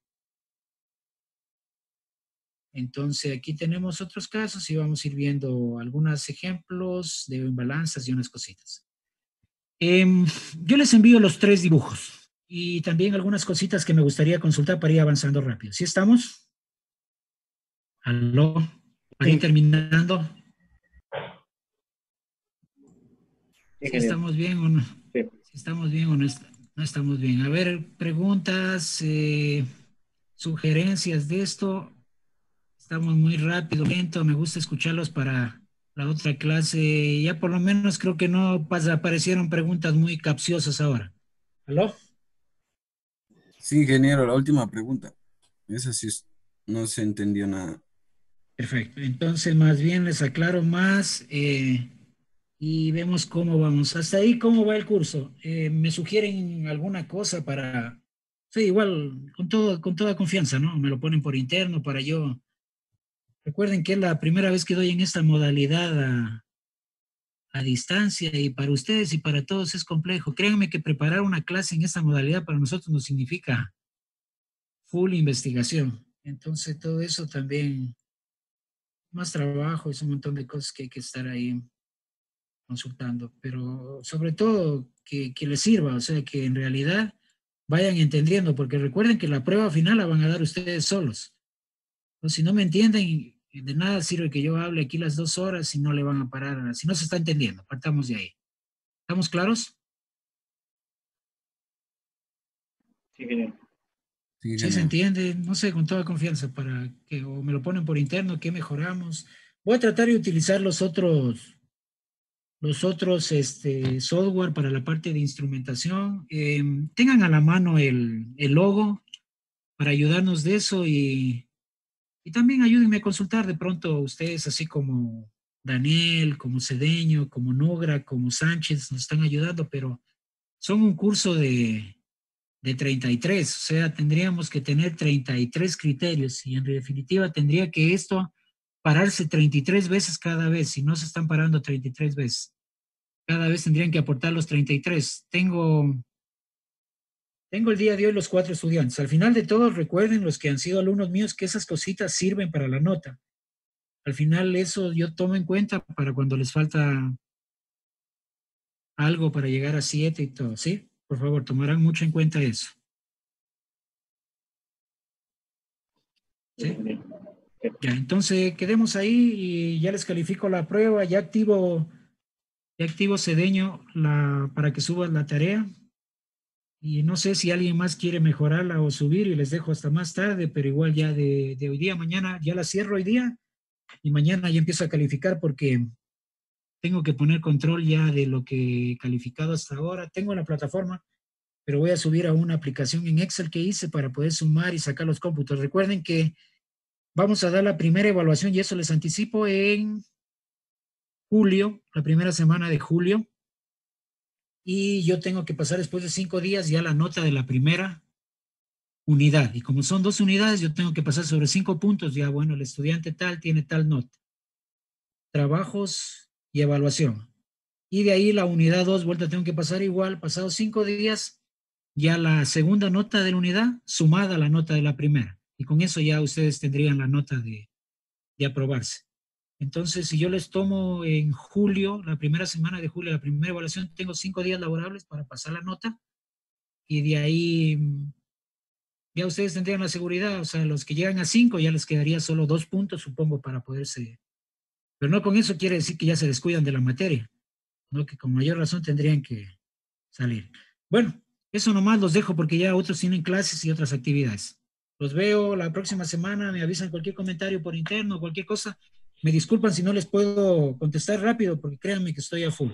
Entonces, aquí tenemos otros casos y vamos a ir viendo algunos ejemplos de balanzas y unas cositas. Eh, yo les envío los tres dibujos y también algunas cositas que me gustaría consultar para ir avanzando rápido. ¿Sí estamos? ¿Aló? Para ir terminando. ¿Sí estamos bien o no? Sí. ¿Sí estamos bien o no, est no estamos bien? A ver, preguntas, eh, sugerencias de esto. Estamos muy rápido, lento, me gusta escucharlos para la otra clase. Ya por lo menos creo que no pasa, aparecieron preguntas muy capciosas ahora. ¿Aló? Sí, ingeniero, la última pregunta. Esa sí es- no se entendió nada. Perfecto. Entonces, más bien les aclaro más. Eh, y vemos cómo vamos. Hasta ahí, ¿cómo va el curso? Eh, ¿Me sugieren alguna cosa para... Sí, igual, con, todo, con toda confianza, ¿no? Me lo ponen por interno para yo... Recuerden que es la primera vez que doy en esta modalidad a, a distancia y para ustedes y para todos es complejo. Créanme que preparar una clase en esta modalidad para nosotros nos significa full investigación. Entonces todo eso también, más trabajo, es un montón de cosas que hay que estar ahí consultando, pero sobre todo que, que les sirva, o sea, que en realidad vayan entendiendo, porque recuerden que la prueba final la van a dar ustedes solos. Entonces, si no me entienden, de nada sirve que yo hable aquí las dos horas si no le van a parar, si no se está entendiendo, partamos de ahí. ¿Estamos claros? Sí, ingeniero. Sí, Sí, se ingeniero. entiende, no sé, con toda confianza para que o me lo ponen por interno, que mejoramos. Voy a tratar de utilizar los otros, los otros este, software para la parte de instrumentación. Eh, tengan a la mano el, el logo para ayudarnos de eso y, y también ayúdenme a consultar de pronto ustedes, así como Daniel, como Cedeño, como Nugra, como Sánchez, nos están ayudando, pero son un curso de de treinta y tres, o sea, tendríamos que tener treinta y tres criterios y en definitiva tendría que esto pararse treinta y tres veces cada vez, si no se están parando treinta y tres veces. Cada vez tendrían que aportar los treinta y tres. Tengo, tengo el día de hoy los cuatro estudiantes. Al final de todo, recuerden los que han sido alumnos míos que esas cositas sirven para la nota. Al final eso yo tomo en cuenta para cuando les falta algo para llegar a siete y todo, ¿sí? Por favor, tomarán mucho en cuenta eso. ¿Sí? Ya, entonces quedemos ahí y ya les califico la prueba, ya activo, ya activo Cedeño la, para que suban la tarea. Y no sé si alguien más quiere mejorarla o subir y les dejo hasta más tarde, pero igual ya de, de hoy día, mañana ya la cierro hoy día y mañana ya empiezo a calificar porque tengo que poner control ya de lo que he calificado hasta ahora. Tengo la plataforma, pero voy a subir a una aplicación en Excel que hice para poder sumar y sacar los cómputos. Recuerden que vamos a dar la primera evaluación y eso les anticipo en julio, la primera semana de julio. Y yo tengo que pasar después de cinco días ya la nota de la primera unidad. Y como son dos unidades, yo tengo que pasar sobre cinco puntos. Ya, bueno, el estudiante tal tiene tal nota. Trabajos y evaluación. Y de ahí la unidad dos, vuelta tengo que pasar igual. Pasados cinco días, ya la segunda nota de la unidad sumada a la nota de la primera. Y con eso ya ustedes tendrían la nota de, de aprobarse. Entonces, si yo les tomo en julio, la primera semana de julio, la primera evaluación, tengo cinco días laborables para pasar la nota y de ahí ya ustedes tendrían la seguridad, o sea, los que llegan a cinco ya les quedaría solo dos puntos, supongo, para poderse, pero no con eso quiere decir que ya se descuidan de la materia, ¿no? Que con mayor razón tendrían que salir. Bueno, eso nomás los dejo porque ya otros tienen clases y otras actividades. Los veo la próxima semana, me avisan cualquier comentario por interno, cualquier cosa. Me disculpan si no les puedo contestar rápido, porque créanme que estoy a full.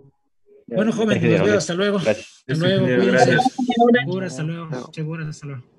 Bueno, jóvenes, los veo. Hasta luego. Gracias. Hasta luego, cuídense. Gracias. Segura, hasta luego. Segura, hasta luego.